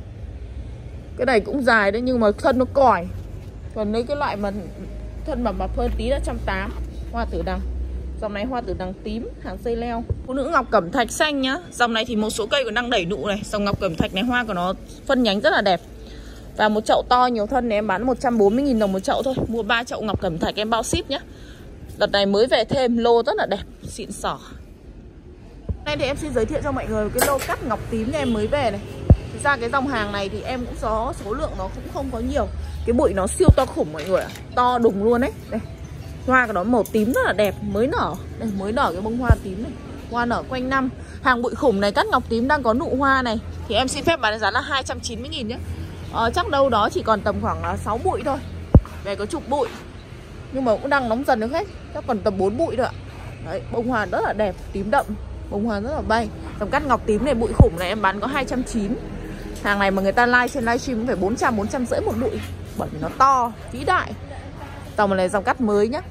Cái này cũng dài đấy nhưng mà thân nó còi. Còn lấy cái loại mà thân mà mập hơn tí là 180. Hoa tử đằng. Dòng này hoa tử đằng tím, hàng dây leo. Phụ nữ ngọc cẩm thạch xanh nhá. Dòng này thì một số cây còn đang đẩy nụ này. Dòng ngọc cẩm thạch này hoa của nó phân nhánh rất là đẹp. Và một chậu to nhiều thân này em bán 140.000 đồng một chậu thôi. Mua 3 chậu ngọc cẩm thạch em bao ship nhá. Đợt này mới về thêm lô rất là đẹp, xịn xỏ. Đây thì em xin giới thiệu cho mọi người cái lô cắt ngọc tím em mới về này. Thực ra cái dòng hàng này thì em cũng có số lượng nó cũng không có nhiều. Cái bụi nó siêu to khủng mọi người ạ. To đùng luôn đấy. Đây. Hoa của nó màu tím rất là đẹp, mới nở. Đây, mới nở cái bông hoa tím này. Hoa nở quanh năm. Hàng bụi khủng này cắt ngọc tím đang có nụ hoa này thì em xin phép bán giá là 290.000 nhé. Chắc đâu đó chỉ còn tầm khoảng 6 bụi thôi. Về có chục bụi. Nhưng mà cũng đang nóng dần được hết. Chắc còn tầm 4 bụi thôi ạ. Đấy, bông hoa rất là đẹp, tím đậm. Bông hoa rất là bay. Dòng cắt ngọc tím này bụi khủng này em bán có 290. Hàng này mà người ta like trên livestream cũng phải 400, 450 một bụi. Bởi vì nó to, vĩ đại. Dòng này dòng cắt mới nhá.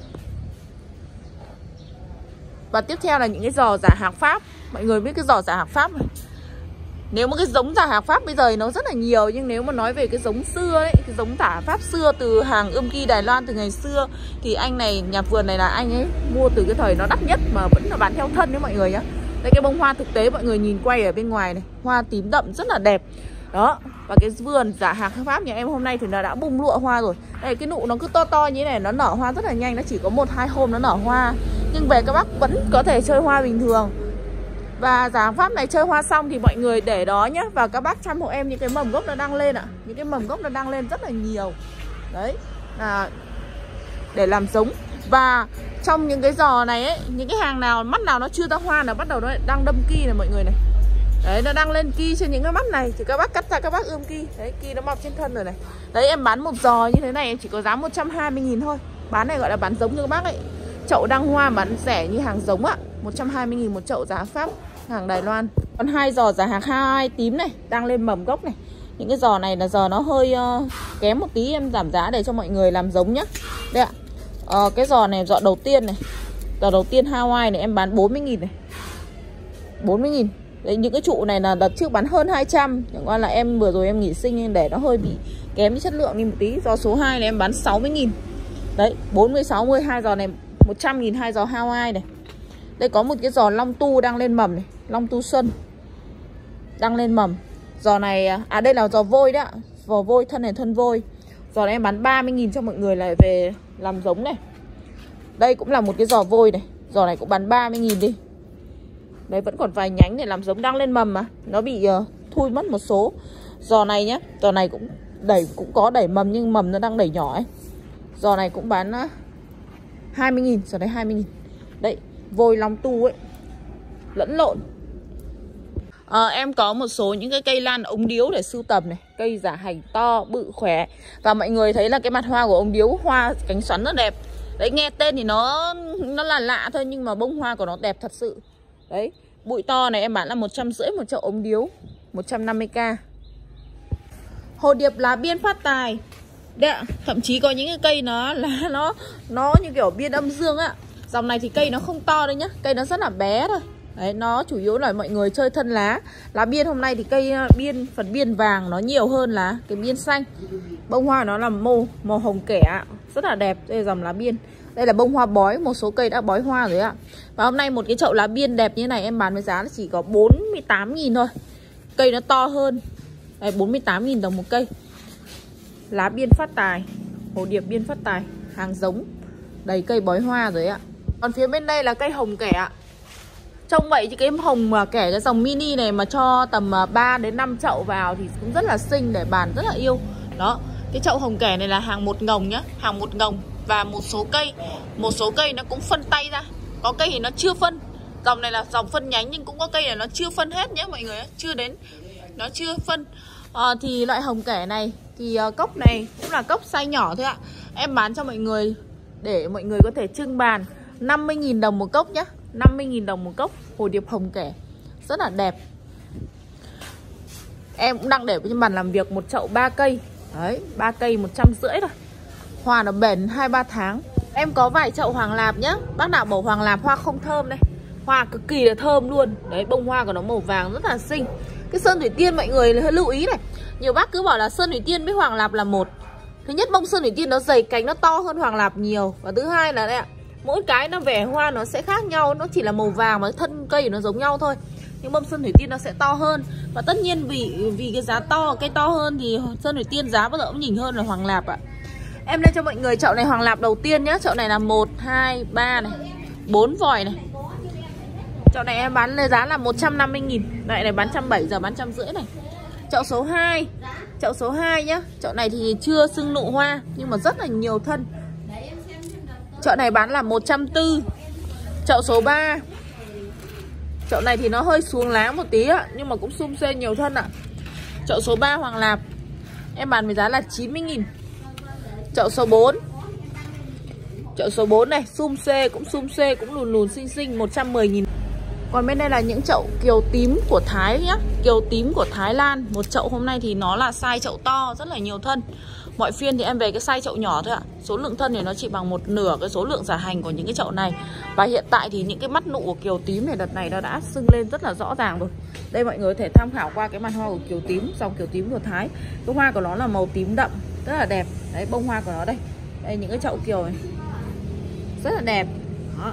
Và tiếp theo là những cái giò giả hạc Pháp. Mọi người biết cái giò giả hạc Pháp này. Nếu mà cái giống giả hạc Pháp bây giờ thì nó rất là nhiều. Nhưng nếu mà nói về cái giống xưa ấy, cái giống giả Pháp xưa từ hàng Ươm Ki Đài Loan từ ngày xưa, thì anh này, nhà vườn này là anh ấy mua từ cái thời nó đắt nhất mà vẫn là bán theo thân đấy mọi người nhá. Đây cái bông hoa thực tế mọi người nhìn quay ở bên ngoài này. Hoa tím đậm rất là đẹp. Đó, và cái vườn giả hạc Pháp nhà em hôm nay thì nó đã bung lụa hoa rồi. Đây cái nụ nó cứ to to như thế này, nó nở hoa rất là nhanh. Nó chỉ có 1-2 hôm nó nở hoa. Nhưng về các bác vẫn có thể chơi hoa bình thường. Và giả hạc Pháp này chơi hoa xong thì mọi người để đó nhé. Và các bác chăm hộ em những cái mầm gốc nó đang lên ạ. Những cái mầm gốc nó đang lên rất là nhiều. Đấy, là để làm giống. Và trong những cái giò này ấy, những cái hàng nào, mắt nào nó chưa ra hoa là bắt đầu nó đang đâm ki này mọi người này. Đấy, nó đang lên ki trên những cái mắt này thì các bác cắt ra các bác ươm ki. Đấy, ki nó mọc trên thân rồi này. Đấy, em bán một giò như thế này em chỉ có giá 120.000 thôi. Bán này gọi là bán giống cho các bác ấy. Chậu đăng hoa bán rẻ như hàng giống ạ. 120.000 một chậu giả hạc Pháp, hàng Đài Loan. Còn 2 giò giả hạc hai tím này đang lên mầm gốc này. Những cái giò này là giò nó hơi kém một tí, em giảm giá để cho mọi người làm giống nhá. Đây ạ. Cái giò này giò đầu tiên này. Giò đầu tiên Hawaii này em bán 40.000 này. 40.000. Đấy, những cái trụ này là đợt trước bán hơn 200. Chẳng qua là em vừa rồi em nghỉ sinh nên để nó hơi bị kém cái chất lượng đi một tí. Giò số 2 này em bán 60.000. Đấy, 40, 60, hai giò này 100.000 hai giò Hawaii này. Đây có một cái giò Long Tu đang lên mầm này, Long Tu Xuân đang lên mầm. Giò này đây là giò vôi đấy ạ. Giò vôi, thân này thân vôi. Giò này em bán 30.000 cho mọi người lại về làm giống này. Đây cũng là một cái giò vôi này. Giò này cũng bán 30.000 đi. Đấy vẫn còn vài nhánh để làm giống, đang lên mầm mà. Nó bị thui mất một số. Giò này nhá, giò này cũng có đẩy mầm nhưng mầm nó đang đẩy nhỏ ấy. Giò này cũng bán 20.000, giò đấy 20.000. Đấy, vôi long tu ấy, lẫn lộn. Em có một số những cái cây lan ống điếu để sưu tầm này. Cây giả hành to, bự, khỏe. Và mọi người thấy là cái mặt hoa của ống điếu, hoa cánh xoắn rất đẹp. Đấy, nghe tên thì nó là lạ thôi, nhưng mà bông hoa của nó đẹp thật sự. Đấy, bụi to này em bán là 150 một chậu ống điếu, 150k. Hồ điệp lá biên phát tài. Đấy ạ, thậm chí có những cái cây nó như kiểu biên âm dương á. Dòng này thì cây nó không to đâu nhá, cây nó rất là bé thôi. Đấy, nó chủ yếu là mọi người chơi thân lá. Lá biên hôm nay thì cây biên, phần biên vàng nó nhiều hơn là cái biên xanh. Bông hoa nó là màu hồng kẻ, rất là đẹp. Đây là dòng lá biên. Đây là bông hoa bói, một số cây đã bói hoa rồi ạ. Và hôm nay một cái chậu lá biên đẹp như này em bán với giá là chỉ có 48.000 thôi. Cây nó to hơn. Đây, 48.000 đồng một cây. Lá biên phát tài, hồ điệp biên phát tài, hàng giống, đầy cây bói hoa rồi ạ. Còn phía bên đây là cây hồng kẻ ạ. Trông vậy chứ cái hồng mà kẻ cái dòng mini này mà cho tầm 3 đến 5 chậu vào thì cũng rất là xinh, để bàn rất là yêu. Đó, cái chậu hồng kẻ này là hàng một ngồng nhá, hàng một ngồng. Và một số cây nó cũng phân tay ra. Có cây thì nó chưa phân. Dòng này là dòng phân nhánh nhưng cũng có cây này nó chưa phân hết nhé mọi người, chưa đến, nó chưa phân. Thì loại hồng kẻ này thì cốc này cũng là cốc size nhỏ thôi ạ. Em bán cho mọi người để mọi người có thể trưng bàn, 50.000 đồng một cốc nhá, 50.000 đồng một cốc hồ điệp hồng kẻ, rất là đẹp. Em cũng đang để trên bàn làm việc một chậu 3 cây. Đấy, 3 cây 150 thôi. Hoa nó bền 2-3 tháng. Em có vài chậu hoàng lạp nhá. Bác nào bảo hoàng lạp hoa không thơm đây, hoa cực kỳ là thơm luôn. Đấy, bông hoa của nó màu vàng rất là xinh. Cái sơn thủy tiên mọi người hơi lưu ý này. Nhiều bác cứ bảo là sơn thủy tiên với hoàng lạp là một. Thứ nhất, bông sơn thủy tiên nó dày cánh, nó to hơn hoàng lạp nhiều. Và thứ hai là đây ạ, mỗi cái nó vẻ hoa nó sẽ khác nhau. Nó chỉ là màu vàng mà thân cây nó giống nhau thôi. Nhưng bông sơn thủy tiên nó sẽ to hơn. Và tất nhiên vì cái giá to, cây to hơn thì sơn thủy tiên giá bao giờ cũng nhỉnh hơn là hoàng lạp ạ. Em lên cho mọi người chậu này hoàng lạp đầu tiên nhá. Chậu này là 1, 2, 3 này, 4 vòi này. Chậu này em bán lên giá là 150.000. Loại này bán 170, giờ bán 150 này. Chậu số 2. Chậu số 2 nhá. Chậu này thì chưa sưng nụ hoa nhưng mà rất là nhiều thân. Chậu này bán là 140. Chậu số 3. Chậu này thì nó hơi xuống lá một tí ạ, nhưng mà cũng sum xê nhiều thân ạ. Chậu số 3 hoàng lạp em bán với giá là 90.000. Chậu số 4. Chậu số 4 này, sum xê cũng lùn lùn xinh xinh, 110.000. Còn bên đây là những chậu kiều tím của Thái nhá. Kiều tím của Thái Lan. Một chậu hôm nay thì nó là size chậu to, rất là nhiều thân. Mọi phiên thì em về cái size chậu nhỏ thôi ạ. Số lượng thân thì nó chỉ bằng một nửa cái số lượng giả hành của những cái chậu này. Và hiện tại thì những cái mắt nụ của kiều tím này đợt này nó đã sưng lên rất là rõ ràng rồi. Đây mọi người có thể tham khảo qua cái mặt hoa của kiều tím, dòng kiều tím của Thái. Cái hoa của nó là màu tím đậm, rất là đẹp. Đấy, bông hoa của nó đây. Đây những cái chậu kiều này, rất là đẹp. Đó.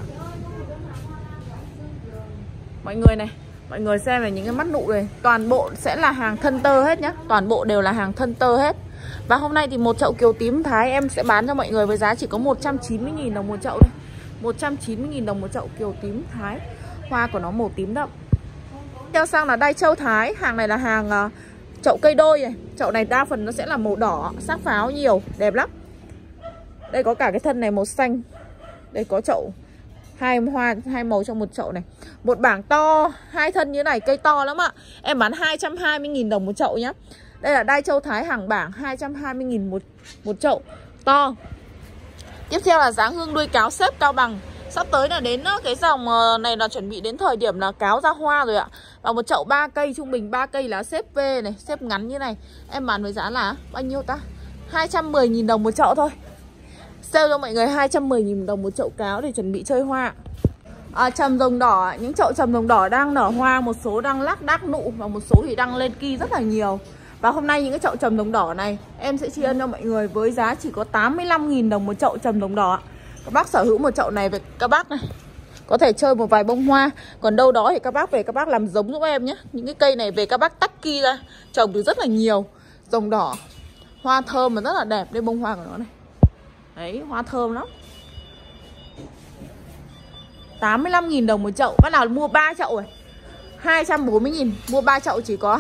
Mọi người này, mọi người xem về những cái mắt nụ này, toàn bộ sẽ là hàng thân tơ hết nhá. Toàn bộ đều là hàng thân tơ hết. Và hôm nay thì một chậu kiều tím Thái em sẽ bán cho mọi người với giá chỉ có 190.000 đồng một chậu đây. 190.000 đồng một chậu kiều tím Thái. Hoa của nó màu tím đậm. Theo sang là đai châu Thái. Hàng này là hàng chậu cây đôi này. Chậu này đa phần nó sẽ là màu đỏ, sắc pháo nhiều, đẹp lắm. Đây có cả cái thân này màu xanh. Đây có chậu hai màu trong một chậu này. Một bảng to, 2 thân như này, cây to lắm ạ. Em bán 220.000 đồng một chậu nhá. Đây là đai châu Thái hàng bảng, 220.000 một chậu to. Tiếp theo là dáng hương đuôi cáo xếp cao bằng. Sắp tới là đến cái dòng này là chuẩn bị đến thời điểm là cáo ra hoa rồi ạ. Và một chậu 3 cây, trung bình 3 cây lá xếp V này, xếp ngắn như này. Em bán với giá là bao nhiêu ta? 210.000 đồng một chậu thôi. Sale cho mọi người 210.000 đồng một chậu cáo để chuẩn bị chơi hoa. Trầm rồng đỏ, những chậu trầm rồng đỏ đang nở hoa, một số đang lác đác nụ và một số thì đang lên ki rất là nhiều. Và hôm nay những cái chậu trầm rồng đỏ này em sẽ tri ân cho mọi người với giá chỉ có 85.000 đồng một chậu trầm rồng đỏ. Các bác sở hữu một chậu này về các bác này có thể chơi một vài bông hoa. Còn đâu đó thì các bác về các bác làm giống giúp em nhé. Những cái cây này về các bác tách ki ra, trồng được rất là nhiều. Rồng đỏ Hoa thơm mà rất là đẹp. Đây bông hoa của nó này. Đấy, hoa thơm lắm. 85.000 đồng một chậu. Bác nào mua 3 chậu rồi 240.000. Mua 3 chậu chỉ có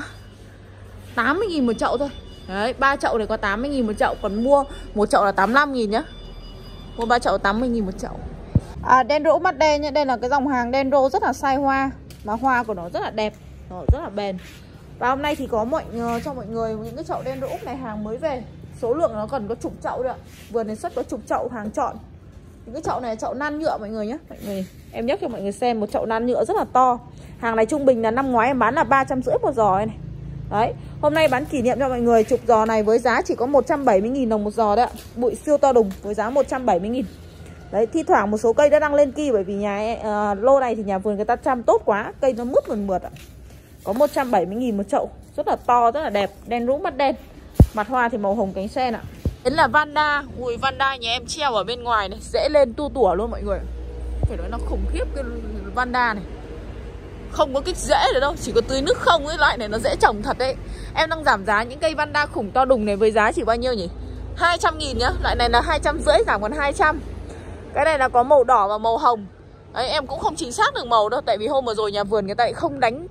80.000 một chậu thôi. Đấy, 3 chậu này có 80.000 một chậu. Còn mua một chậu là 85.000 nhá. Mua 3 chậu 80.000 một chậu. Dendro mắt đen nhá. Đây là cái dòng hàng Dendro rất là sai hoa. Mà hoa của nó rất là đẹp, nó rất là bền. Và hôm nay thì có cho mọi người những cái chậu Dendro này hàng mới về. Số lượng nó cần có chục chậu nữa. Vườn này xuất có chục chậu hàng chọn. Những cái chậu này là chậu nan nhựa mọi người nhé. Mọi người, em nhắc cho mọi người xem một chậu nan nhựa rất là to. Hàng này trung bình là năm ngoái em bán là 350 một giò này. Đấy, hôm nay bán kỷ niệm cho mọi người chục giò này với giá chỉ có 170.000 đồng một giò đấy ạ. Bụi siêu to đùng với giá 170.000. Đấy, thi thoảng một số cây đã đăng lên kỳ bởi vì lô này thì nhà vườn người ta chăm tốt quá, cây nó mướt mượt ạ. Có 170.000 một chậu, rất là to, rất là đẹp, đen rũ mắt đen. Mặt hoa thì màu hồng cánh sen ạ. Đến là Vanda, ui Vanda nhà em treo ở bên ngoài này, dễ lên tu tủa luôn mọi người. Phải nói nó khủng khiếp cái Vanda này. Không có kích rễ nữa đâu, chỉ có tưới nước không. Cái loại này nó dễ trồng thật đấy. Em đang giảm giá những cây Vanda khủng to đùng này với giá chỉ bao nhiêu nhỉ? 200.000 nhá, loại này là 250, giảm còn 200. Cái này là có màu đỏ và màu hồng. Đấy, em cũng không chính xác được màu đâu. Tại vì hôm vừa rồi nhà vườn người ta lại không đánh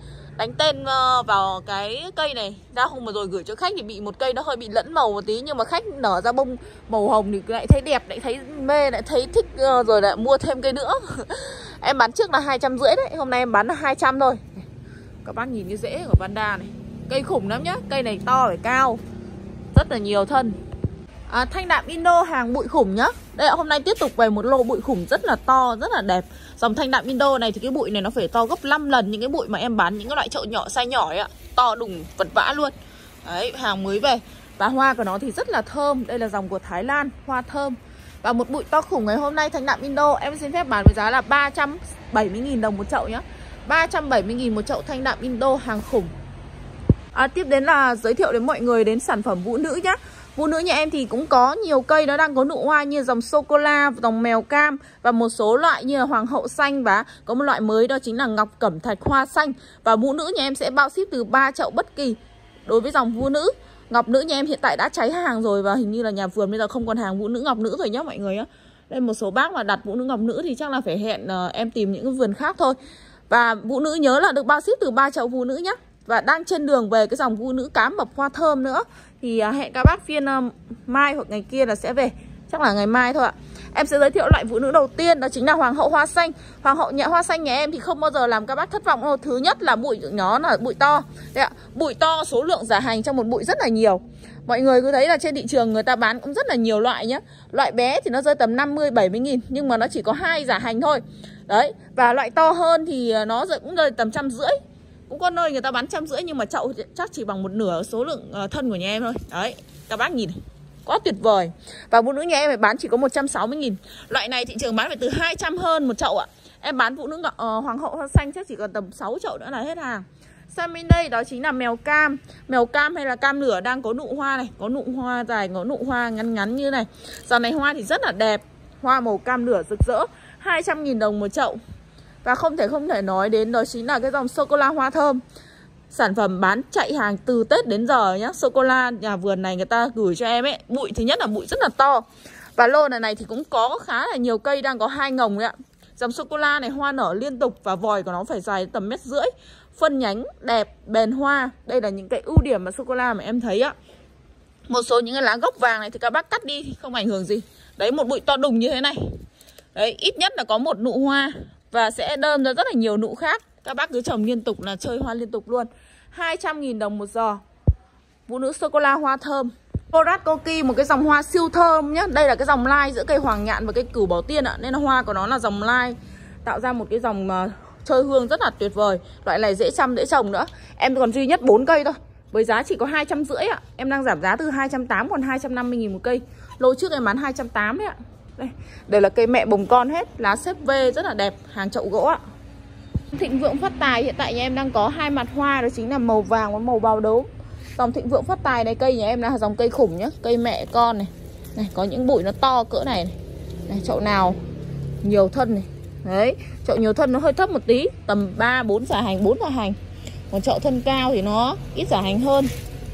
tên vào cái cây này. Ra hôm vừa rồi gửi cho khách thì bị một cây nó hơi bị lẫn màu một tí. Nhưng mà khách nở ra bông màu hồng thì lại thấy đẹp, lại thấy mê, lại thấy thích, rồi lại mua thêm cây nữa. Em bán trước là 250 đấy. Hôm nay em bán là 200 thôi. Các bác nhìn cái rễ của Vanda này. Cây khủng lắm nhá. Cây này to phải cao, rất là nhiều thân. Thanh đạm Indo hàng bụi khủng nhá. Đây hôm nay tiếp tục về một lô bụi khủng rất là to, rất là đẹp. Dòng thanh đạm Indo này thì cái bụi này nó phải to gấp 5 lần những cái bụi mà em bán những cái loại chậu nhỏ size nhỏ ấy ạ. To đùng vật vã luôn. Đấy, hàng mới về. Và hoa của nó thì rất là thơm. Đây là dòng của Thái Lan, hoa thơm. Và một bụi to khủng ngày hôm nay thanh đạm Indo em xin phép bán với giá là 370.000 đồng một chậu nhá. 370.000 một chậu thanh đạm Indo hàng khủng. Tiếp đến là giới thiệu đến mọi người đến sản phẩm vũ nữ nhá. Vũ nữ nhà em thì cũng có nhiều cây nó đang có nụ hoa như dòng sô-cô-la, dòng mèo cam và một số loại như là hoàng hậu xanh, và có một loại mới đó chính là ngọc cẩm thạch hoa xanh. Và vũ nữ nhà em sẽ bao ship từ 3 chậu bất kỳ đối với dòng vũ nữ. Ngọc nữ nhà em hiện tại đã cháy hàng rồi và hình như là nhà vườn bây giờ không còn hàng vũ nữ ngọc nữ rồi nhá mọi người nhá. Đây một số bác mà đặt vũ nữ ngọc nữ thì chắc là phải hẹn em tìm những cái vườn khác thôi. Và vũ nữ nhớ là được bao ship từ 3 chậu vũ nữ nhá. Và đang trên đường về cái dòng vũ nữ cám mập hoa thơm nữa. Thì hẹn các bác phiên mai hoặc ngày kia là sẽ về. Chắc là ngày mai thôi ạ. Em sẽ giới thiệu loại vũ nữ đầu tiên, đó chính là hoàng hậu hoa xanh. Hoàng hậu hoa xanh nhà em thì không bao giờ làm các bác thất vọng đâu. Thứ nhất là bụi nó là bụi to. Đấy ạ, bụi to, số lượng giả hành trong một bụi rất là nhiều. Mọi người cứ thấy là trên thị trường người ta bán cũng rất là nhiều loại nhé. Loại bé thì nó rơi tầm 50-70.000, nhưng mà nó chỉ có 2 giả hành thôi. Đấy, và loại to hơn thì nó cũng rơi tầm 150. Cũng có nơi người ta bán 150 nhưng mà chậu chắc chỉ bằng một nửa số lượng thân của nhà em thôi. Đấy, các bác nhìn này, quá tuyệt vời. Và vũ nữ nhà em phải bán chỉ có 160.000. Loại này thị trường bán phải từ 200 hơn một chậu ạ. Em bán vũ nữ hoàng hậu hoa xanh chắc chỉ còn tầm 6 chậu nữa là hết hàng. Sang bên đây đó chính là mèo cam. Mèo cam hay là cam lửa đang có nụ hoa này. Có nụ hoa dài, có nụ hoa ngắn ngắn như này. Dòng này hoa thì rất là đẹp. Hoa màu cam lửa rực rỡ, 200.000 đồng một chậu. Và không thể nói đến đó chính là cái dòng sô-cô-la hoa thơm. Sản phẩm bán chạy hàng từ Tết đến giờ nhá. Sô-cô-la nhà vườn này người ta gửi cho em ấy. Bụi thứ nhất là bụi rất là to. Và lô này thì cũng có khá là nhiều cây đang có 2 ngồng đấy ạ. Dòng sô-cô-la này hoa nở liên tục và vòi của nó phải dài tầm 1,5 mét. Phân nhánh đẹp, bền hoa. Đây là những cái ưu điểm mà sô-cô-la mà em thấy á. Một số những cái lá gốc vàng này thì các bác cắt đi thì không ảnh hưởng gì. Đấy, một bụi to đùng như thế này. Đấy, ít nhất là có một nụ hoa và sẽ đơm ra rất là nhiều nụ khác. Các bác cứ trồng liên tục là chơi hoa liên tục luôn. 200.000 đồng một giò. Vũ nữ sô-cô-la hoa thơm. Korat Koki, một cái dòng hoa siêu thơm nhá. Đây là cái dòng lai giữa cây hoàng nhạn và cây cửu bảo tiên ạ. Nên là hoa của nó là dòng lai, tạo ra một cái dòng chơi hương rất là tuyệt vời. Loại này dễ chăm, dễ trồng nữa. Em còn duy nhất 4 cây thôi, với giá chỉ có 250 ạ. Em đang giảm giá từ 280 còn 250.000 một cây. Lô trước em bán 280 đấy ạ. Đây là cây mẹ bồng con hết, lá xếp V rất là đẹp, hàng chậu gỗ ạ. Thịnh Vượng Phát Tài hiện tại nhà em đang có 2 mặt hoa, đó chính là màu vàng và màu bào đấu. Dòng Thịnh Vượng Phát Tài này cây nhà em là dòng cây khủng nhá, cây mẹ con này. Này có những bụi nó to cỡ này này. Này chậu nào nhiều thân này. Đấy, chậu nhiều thân nó hơi thấp một tí, tầm 3-4 giả hành, 4 giả hành. Còn chậu thân cao thì nó ít giả hành hơn.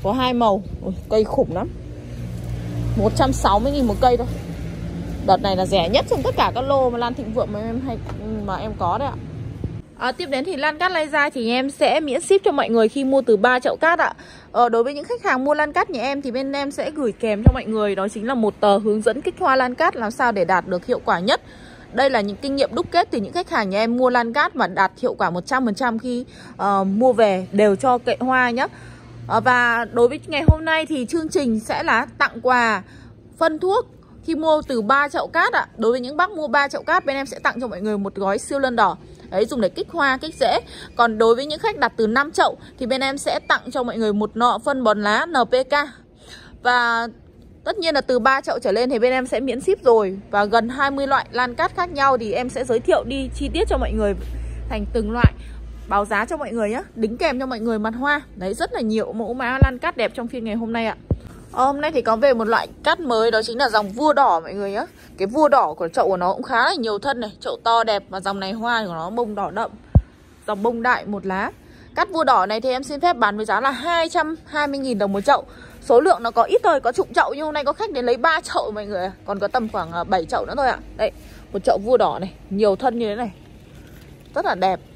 Có 2 màu. Ôi, cây khủng lắm. 160.000 một cây thôi. Đợt này là rẻ nhất trong tất cả các lô mà Lan Thịnh Vượng mà em có đấy ạ. Tiếp đến thì lan cát lai dai thì em sẽ miễn ship cho mọi người khi mua từ 3 chậu cát ạ. Đối với những khách hàng mua lan cát nhà em thì bên em sẽ gửi kèm cho mọi người, đó chính là một tờ hướng dẫn kích hoa lan cát làm sao để đạt được hiệu quả nhất. Đây là những kinh nghiệm đúc kết từ những khách hàng nhà em mua lan cát mà đạt hiệu quả 100% khi mua về đều cho kệ hoa nhé. Và đối với ngày hôm nay thì chương trình sẽ là tặng quà phân thuốc khi mua từ 3 chậu cát ạ. Đối với những bác mua 3 chậu cát, bên em sẽ tặng cho mọi người một gói siêu lân đỏ. Đấy, dùng để kích hoa, kích rễ. Còn đối với những khách đặt từ 5 chậu thì bên em sẽ tặng cho mọi người một nọ phân bón lá NPK. Và tất nhiên là từ 3 chậu trở lên thì bên em sẽ miễn ship rồi. Và gần 20 loại lan cát khác nhau thì em sẽ giới thiệu đi chi tiết cho mọi người thành từng loại, báo giá cho mọi người nhé, đính kèm cho mọi người mặt hoa. Đấy, rất là nhiều mẫu mã lan cát đẹp trong phiên ngày hôm nay ạ. Hôm nay thì có về một loại cát mới, đó chính là dòng vua đỏ mọi người nhé. Cái vua đỏ của chậu của nó cũng khá là nhiều thân này, chậu to đẹp. Và dòng này hoa của nó bông đỏ đậm, dòng bông đại một lá. Cát vua đỏ này thì em xin phép bán với giá là 220.000 đồng một chậu. Số lượng nó có ít thôi, có chục chậu, nhưng hôm nay có khách đến lấy 3 chậu mọi người. Còn có tầm khoảng 7 chậu nữa thôi ạ. Đây, một chậu vua đỏ này, nhiều thân như thế này, rất là đẹp.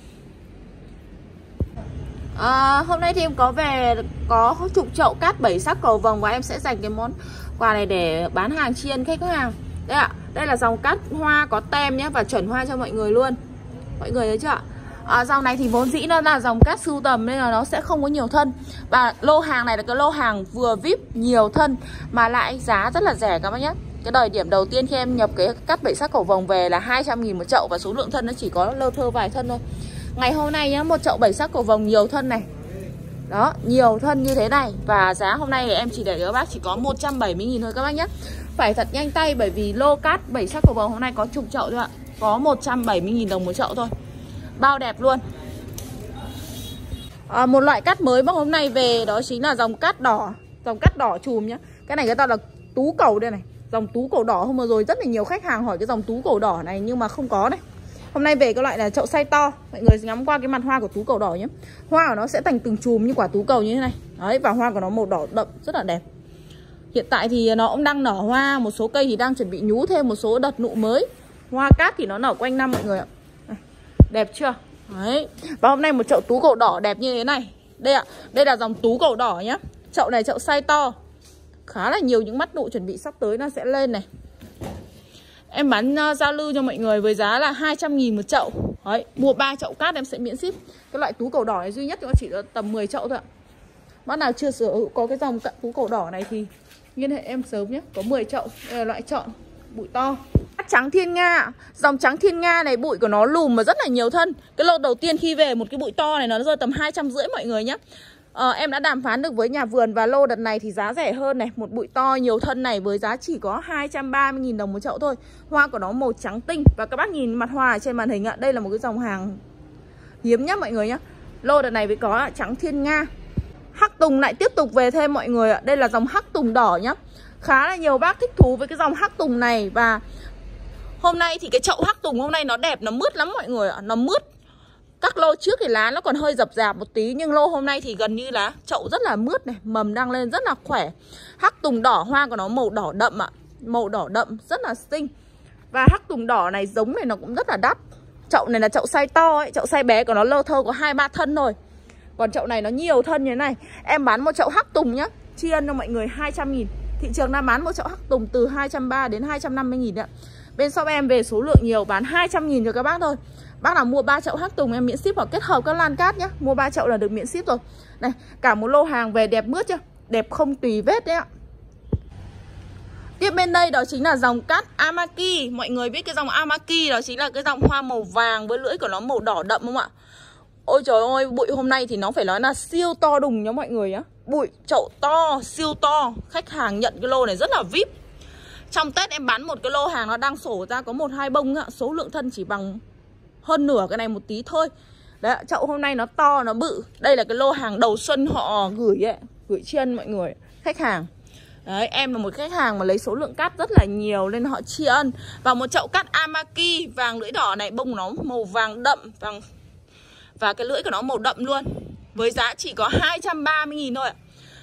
Hôm nay thì em có chục chậu cát 7 sắc cầu vồng. Và em sẽ dành cái món quà này để bán hàng tri ân khách hàng. Đây ạ, đây là dòng cát hoa có tem nhé, và chuẩn hoa cho mọi người luôn. Mọi người thấy chưa ạ? Dòng này thì vốn dĩ nó là dòng cát sưu tầm nên là nó sẽ không có nhiều thân. Và lô hàng này là cái lô hàng vừa VIP nhiều thân mà lại giá rất là rẻ các bác nhé. Cái thời điểm đầu tiên khi em nhập cái cát 7 sắc cầu vồng về là 200.000 một chậu. Và số lượng thân nó chỉ có lơ thơ vài thân thôi. Ngày hôm nay nhá, một chậu 7 sắc cầu vồng nhiều thân này. Đó, nhiều thân như thế này. Và giá hôm nay thì em chỉ để cho các bác chỉ có 170.000 thôi các bác nhé. Phải thật nhanh tay bởi vì lô cát 7 sắc cầu vồng hôm nay có chục chậu thôi ạ. Có 170.000 đồng một chậu thôi. Bao đẹp luôn. Một loại cát mới mà hôm nay về đó chính là dòng cát đỏ. Dòng cát đỏ chùm nhá. Cái này người ta là tú cầu đây này. Dòng tú cầu đỏ, hôm vừa rồi rất là nhiều khách hàng hỏi cái dòng tú cầu đỏ này nhưng mà không có này. Hôm nay về cái loại là chậu size to. Mọi người ngắm qua cái mặt hoa của tú cầu đỏ nhé. Hoa của nó sẽ thành từng chùm như quả tú cầu như thế này. Đấy, và hoa của nó màu đỏ đậm, rất là đẹp. Hiện tại thì nó cũng đang nở hoa. Một số cây thì đang chuẩn bị nhú thêm một số đợt nụ mới. Hoa cát thì nó nở quanh năm mọi người ạ. Đẹp chưa? Đấy. Và hôm nay một chậu tú cầu đỏ đẹp như thế này. Đây ạ, đây là dòng tú cầu đỏ nhé. Chậu này chậu size to. Khá là nhiều những mắt nụ chuẩn bị sắp tới nó sẽ lên này. Em bán giao lưu cho mọi người với giá là 200.000 một chậu. Đấy, mua 3 chậu cát em sẽ miễn ship. Cái loại tú cầu đỏ này duy nhất nó chỉ tầm 10 chậu thôi ạ. Bác nào chưa sở hữu có cái dòng tú cầu đỏ này thì liên hệ em sớm nhé. Có 10 chậu, đây là loại chọn bụi to. Cát trắng thiên nga. Dòng trắng thiên nga này bụi của nó lùm và rất là nhiều thân. Cái lô đầu tiên khi về một cái bụi to này nó rơi tầm 250 mọi người nhé. Em đã đàm phán được với nhà vườn và lô đợt này thì giá rẻ hơn này. Một bụi to nhiều thân này với giá chỉ có 230.000 đồng một chậu thôi. Hoa của nó màu trắng tinh. Và các bác nhìn mặt hoa ở trên màn hình ạ. Đây là một cái dòng hàng hiếm nhá mọi người nhá. Lô đợt này mới có trắng thiên nga. Hắc tùng lại tiếp tục về thêm mọi người ạ. Đây là dòng hắc tùng đỏ nhá. Khá là nhiều bác thích thú với cái dòng hắc tùng này. Và hôm nay thì cái chậu hắc tùng hôm nay nó đẹp, nó mướt lắm mọi người ạ. Nó mướt. Các lô trước thì lá nó còn hơi dập dạp một tí. Nhưng lô hôm nay thì gần như là chậu rất là mướt này. Mầm đang lên rất là khỏe. Hắc tùng đỏ hoa của nó màu đỏ đậm ạ. Màu đỏ đậm rất là xinh. Và hắc tùng đỏ này giống này nó cũng rất là đắt. Chậu này là chậu size to ấy. Chậu size bé của nó lơ thơ có 2-3 thân thôi. Còn chậu này nó nhiều thân như thế này. Em bán một chậu hắc tùng nhá, tri ân cho mọi người 200.000. Thị trường đang bán một chậu hắc tùng từ 230 đến 250.000 ạ. Bên shop em về số lượng nhiều bán 200.000 cho các bác thôi. Bác nào mua 3 chậu hắc tùng em miễn ship hoặc kết hợp các lan cát nhá. Mua 3 chậu là được miễn ship rồi. Này, cả một lô hàng về đẹp mướt chưa? Đẹp không tùy vết đấy ạ. Tiếp bên đây đó chính là dòng cát Amaki. Mọi người biết cái dòng Amaki đó chính là cái dòng hoa màu vàng với lưỡi của nó màu đỏ đậm không ạ? Ôi trời ơi, bụi hôm nay thì nó phải nói là siêu to đùng nhá mọi người nhá. Bụi chậu to, siêu to. Khách hàng nhận cái lô này rất là VIP. Trong Tết em bán một cái lô hàng nó đang sổ ra có 1-2 bông ạ. Số lượng thân chỉ bằng hơn nửa cái này một tí thôi. Đấy, chậu hôm nay nó to, nó bự. Đây là cái lô hàng đầu xuân họ gửi ấy, gửi tri ân mọi người, khách hàng. Đấy, em là một khách hàng mà lấy số lượng cát rất là nhiều nên họ tri ân. Và một chậu cát Amaki vàng lưỡi đỏ này, bông nó màu vàng đậm, và cái lưỡi của nó màu đậm luôn. Với giá chỉ có 230.000 thôi ạ.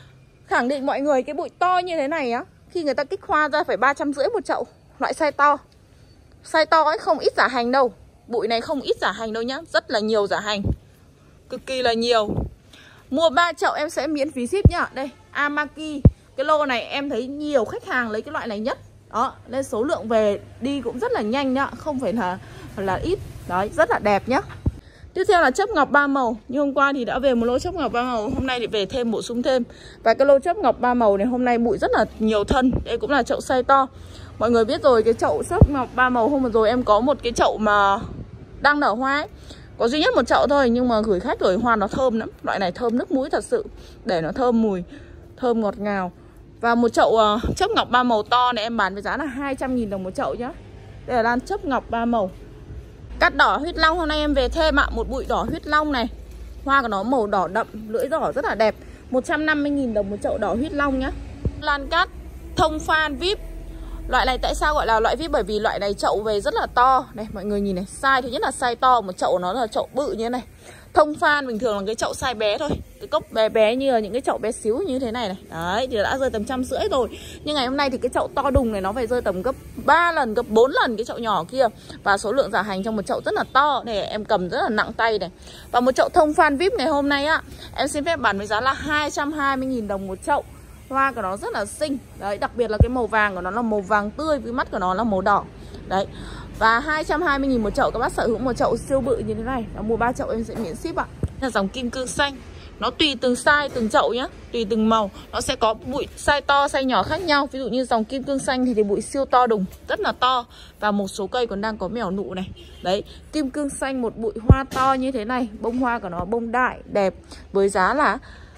Khẳng định mọi người cái bụi to như thế này á, khi người ta kích hoa ra phải 350 một chậu. Loại size to. Size to ấy không ít giả hành đâu. Bụi này không ít giả hành đâu nhá. Rất là nhiều giả hành. Cực kỳ là nhiều. Mua 3 chậu em sẽ miễn phí ship nhá. Đây, Amaki. Cái lô này em thấy nhiều khách hàng lấy cái loại này nhất. Đó, nên số lượng về đi cũng rất là nhanh nhá. Không phải là ít. Đấy, rất là đẹp nhá. Tiếp theo là chớp ngọc 3 màu. Như hôm qua thì đã về một lô chớp ngọc 3 màu. Hôm nay thì về thêm, bổ sung thêm. Và cái lô chớp ngọc 3 màu này hôm nay bụi rất là nhiều thân. Đây cũng là chậu size to. Mọi người biết rồi, cái chậu chớp ngọc 3 màu hôm vừa rồi em có một cái chậu mà đang nở hoa ấy. Có duy nhất một chậu thôi, nhưng mà gửi khách rồi hoa nó thơm lắm. Loại này thơm nước mũi thật sự. Để nó thơm mùi, thơm ngọt ngào. Và một chậu chớp ngọc 3 màu to này em bán với giá là 200.000 đồng một chậu nhá. Đây là lan chớp ngọc 3 màu. Cát đỏ huyết long hôm nay em về thêm ạ. Một bụi đỏ huyết long này. Hoa của nó màu đỏ đậm, lưỡi đỏ rất là đẹp. 150.000 đồng một chậu đỏ huyết long nhá. Lan cát thông phan vip. Loại này tại sao gọi là loại vip? Bởi vì loại này chậu về rất là to. Đây mọi người nhìn này, size thứ nhất là size to. Một chậu nó là chậu bự như thế này. Thông phan bình thường là cái chậu size bé thôi. Cái cốc bé bé như là những cái chậu bé xíu như thế này này. Đấy thì đã rơi tầm 150 rồi. Nhưng ngày hôm nay thì cái chậu to đùng này nó phải rơi tầm gấp 3 lần, gấp 4 lần cái chậu nhỏ kia. Và số lượng giả hành trong một chậu rất là to. Để em cầm rất là nặng tay này. Và một chậu thông phan vip ngày hôm nay á, em xin phép bán với giá là 220.000 đồng một chậu. Hoa của nó rất là xinh. Đấy, đặc biệt là cái màu vàng của nó là màu vàng tươi, với mắt của nó là màu đỏ. Đấy. Và 220.000 một chậu. Các bác sở hữu một chậu siêu bự như thế này, và mua 3 chậu em sẽ miễn ship ạ. Là dòng kim cương xanh. Nó tùy từng size, từng chậu nhá, tùy từng màu. Nó sẽ có bụi size to, size nhỏ khác nhau. Ví dụ như dòng kim cương xanh thì bụi siêu to đùng, rất là to. Và một số cây còn đang có mèo nụ này. Đấy, kim cương xanh một bụi hoa to như thế này. Bông hoa của nó bông đại, đẹp. Với giá là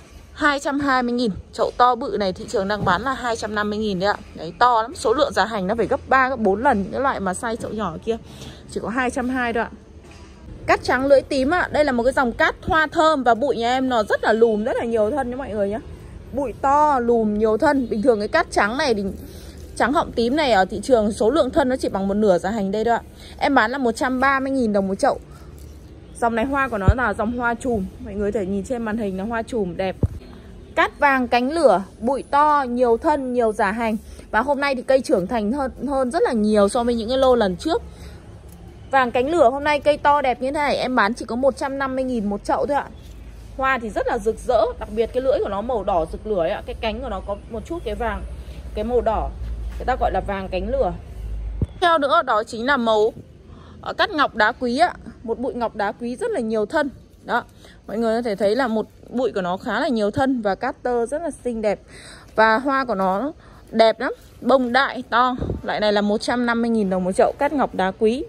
220.000. Chậu to bự này thị trường đang bán là 250.000 đấy ạ. Đấy, to lắm. Số lượng giá hành nó phải gấp 3, gấp 4 lần những cái loại mà size chậu nhỏ kia. Chỉ có 220 thôi ạ. Cát trắng lưỡi tím ạ. Đây là một cái dòng cát hoa thơm. Và bụi nhà em nó rất là lùm, rất là nhiều thân nha mọi người nhé. Bụi to, lùm, nhiều thân. Bình thường cái cát trắng này thì trắng họng tím này ở thị trường số lượng thân nó chỉ bằng một nửa giá hành đây thôi ạ. Em bán là 130.000 đồng một chậu. Dòng này hoa của nó là dòng hoa chùm. Mọi người có thể nhìn trên màn hình là hoa chùm đẹp. Cát vàng cánh lửa, bụi to, nhiều thân, nhiều giả hành. Và hôm nay thì cây trưởng thành hơn rất là nhiều so với những cái lô lần trước. Vàng cánh lửa hôm nay cây to đẹp như thế này em bán chỉ có 150.000 một chậu thôi ạ. Hoa thì rất là rực rỡ, đặc biệt cái lưỡi của nó màu đỏ rực lửa ấy ạ. Cái cánh của nó có một chút cái vàng, cái màu đỏ, người ta gọi là vàng cánh lửa. Theo nữa đó chính là màu cát ngọc đá quý ạ. Một bụi ngọc đá quý rất là nhiều thân. Đó, mọi người có thể thấy là một bụi của nó khá là nhiều thân. Và cát tơ rất là xinh đẹp. Và hoa của nó đẹp lắm, bông đại, to. Loại này là 150.000 đồng một chậu cát ngọc đá quý.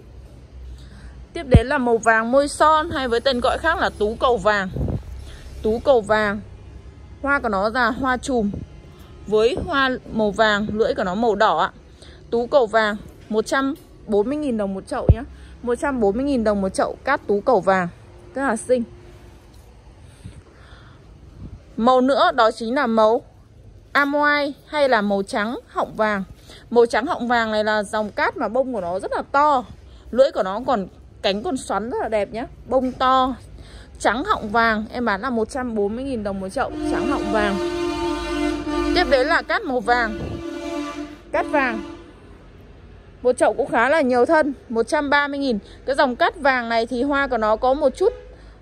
Tiếp đến là màu vàng môi son, hay với tên gọi khác là tú cầu vàng. Tú cầu vàng. Hoa của nó là hoa chùm với hoa màu vàng, lưỡi của nó màu đỏ ạ. Tú cầu vàng 140.000 đồng một chậu nhé. 140.000 đồng một chậu cát tú cầu vàng. Rất là xinh. Màu nữa đó chính là màu amoai hay là màu trắng họng vàng. Màu trắng họng vàng này là dòng cát mà bông của nó rất là to. Lưỡi của nó còn cánh còn xoắn rất là đẹp nhé. Bông to. Trắng họng vàng em bán là 140.000 đồng một chậu trắng họng vàng. Tiếp đến là cát màu vàng. Cát vàng. Một chậu cũng khá là nhiều thân, 130.000. Cái dòng cát vàng này thì hoa của nó có một chút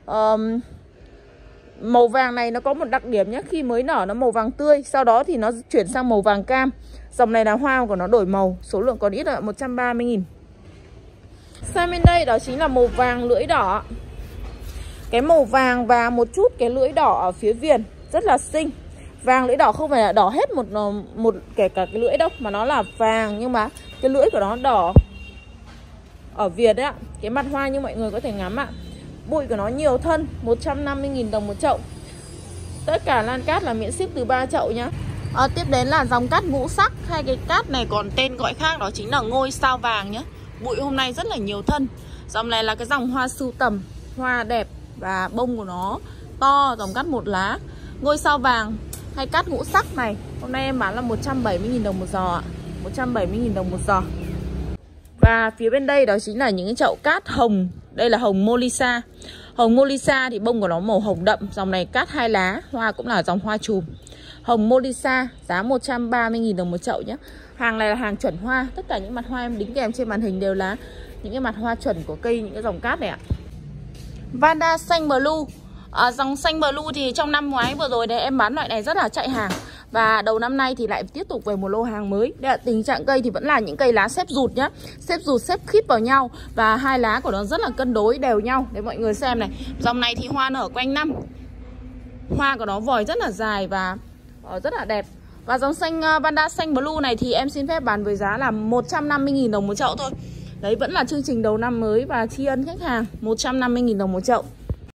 màu vàng này nó có một đặc điểm nhé. Khi mới nở nó màu vàng tươi, sau đó thì nó chuyển sang màu vàng cam. Dòng này là hoa của nó đổi màu. Số lượng còn ít là 130.000. Sang bên đây đó chính là màu vàng lưỡi đỏ. Cái màu vàng và một chút cái lưỡi đỏ ở phía viền rất là xinh. Vàng lưỡi đỏ không phải là đỏ hết một kể cả cái lưỡi đâu, mà nó là vàng nhưng mà cái lưỡi của nó đỏ ở viền đấy ạ. Cái mặt hoa như mọi người có thể ngắm ạ. Bụi của nó nhiều thân, 150.000 đồng một chậu. Tất cả lan cát là miễn ship từ 3 chậu nhá. Tiếp đến là dòng cát ngũ sắc, hay cái cát này còn tên gọi khác đó chính là ngôi sao vàng nhá. Bụi hôm nay rất là nhiều thân. Dòng này là cái dòng hoa sưu tầm, hoa đẹp và bông của nó to, dòng cát một lá. Ngôi sao vàng hay cát ngũ sắc này hôm nay em bán là 170.000 đồng một giò ạ. 170.000 đồng một giò. Và phía bên đây đó chính là những cái chậu cát hồng. Đây là hồng Molisa. Hồng Molisa thì bông của nó màu hồng đậm. Dòng này cát hai lá, hoa cũng là dòng hoa chùm. hồng Molisa giá 130.000 đồng một chậu nhé. Hàng này là hàng chuẩn hoa. Tất cả những mặt hoa em đính kèm trên màn hình đều là những cái mặt hoa chuẩn của cây, những cái dòng cát này ạ. Vanda xanh blue. Dòng xanh blue thì trong năm ngoái vừa rồi này em bán loại này rất là chạy hàng. Và đầu năm nay thì lại tiếp tục về một lô hàng mới. Đây là tình trạng cây thì vẫn là những cây lá xếp rụt nhá. Xếp rụt, xếp khít vào nhau. Và hai lá của nó rất là cân đối đều nhau. Để mọi người xem này. Dòng này thì hoa nở quanh năm. Hoa của nó vòi rất là dài và rất là đẹp. Và dòng xanh Vanda xanh blue này thì em xin phép bán với giá là 150.000 đồng một chậu thôi. Đấy vẫn là chương trình đầu năm mới và tri ân khách hàng, 150.000 đồng một chậu.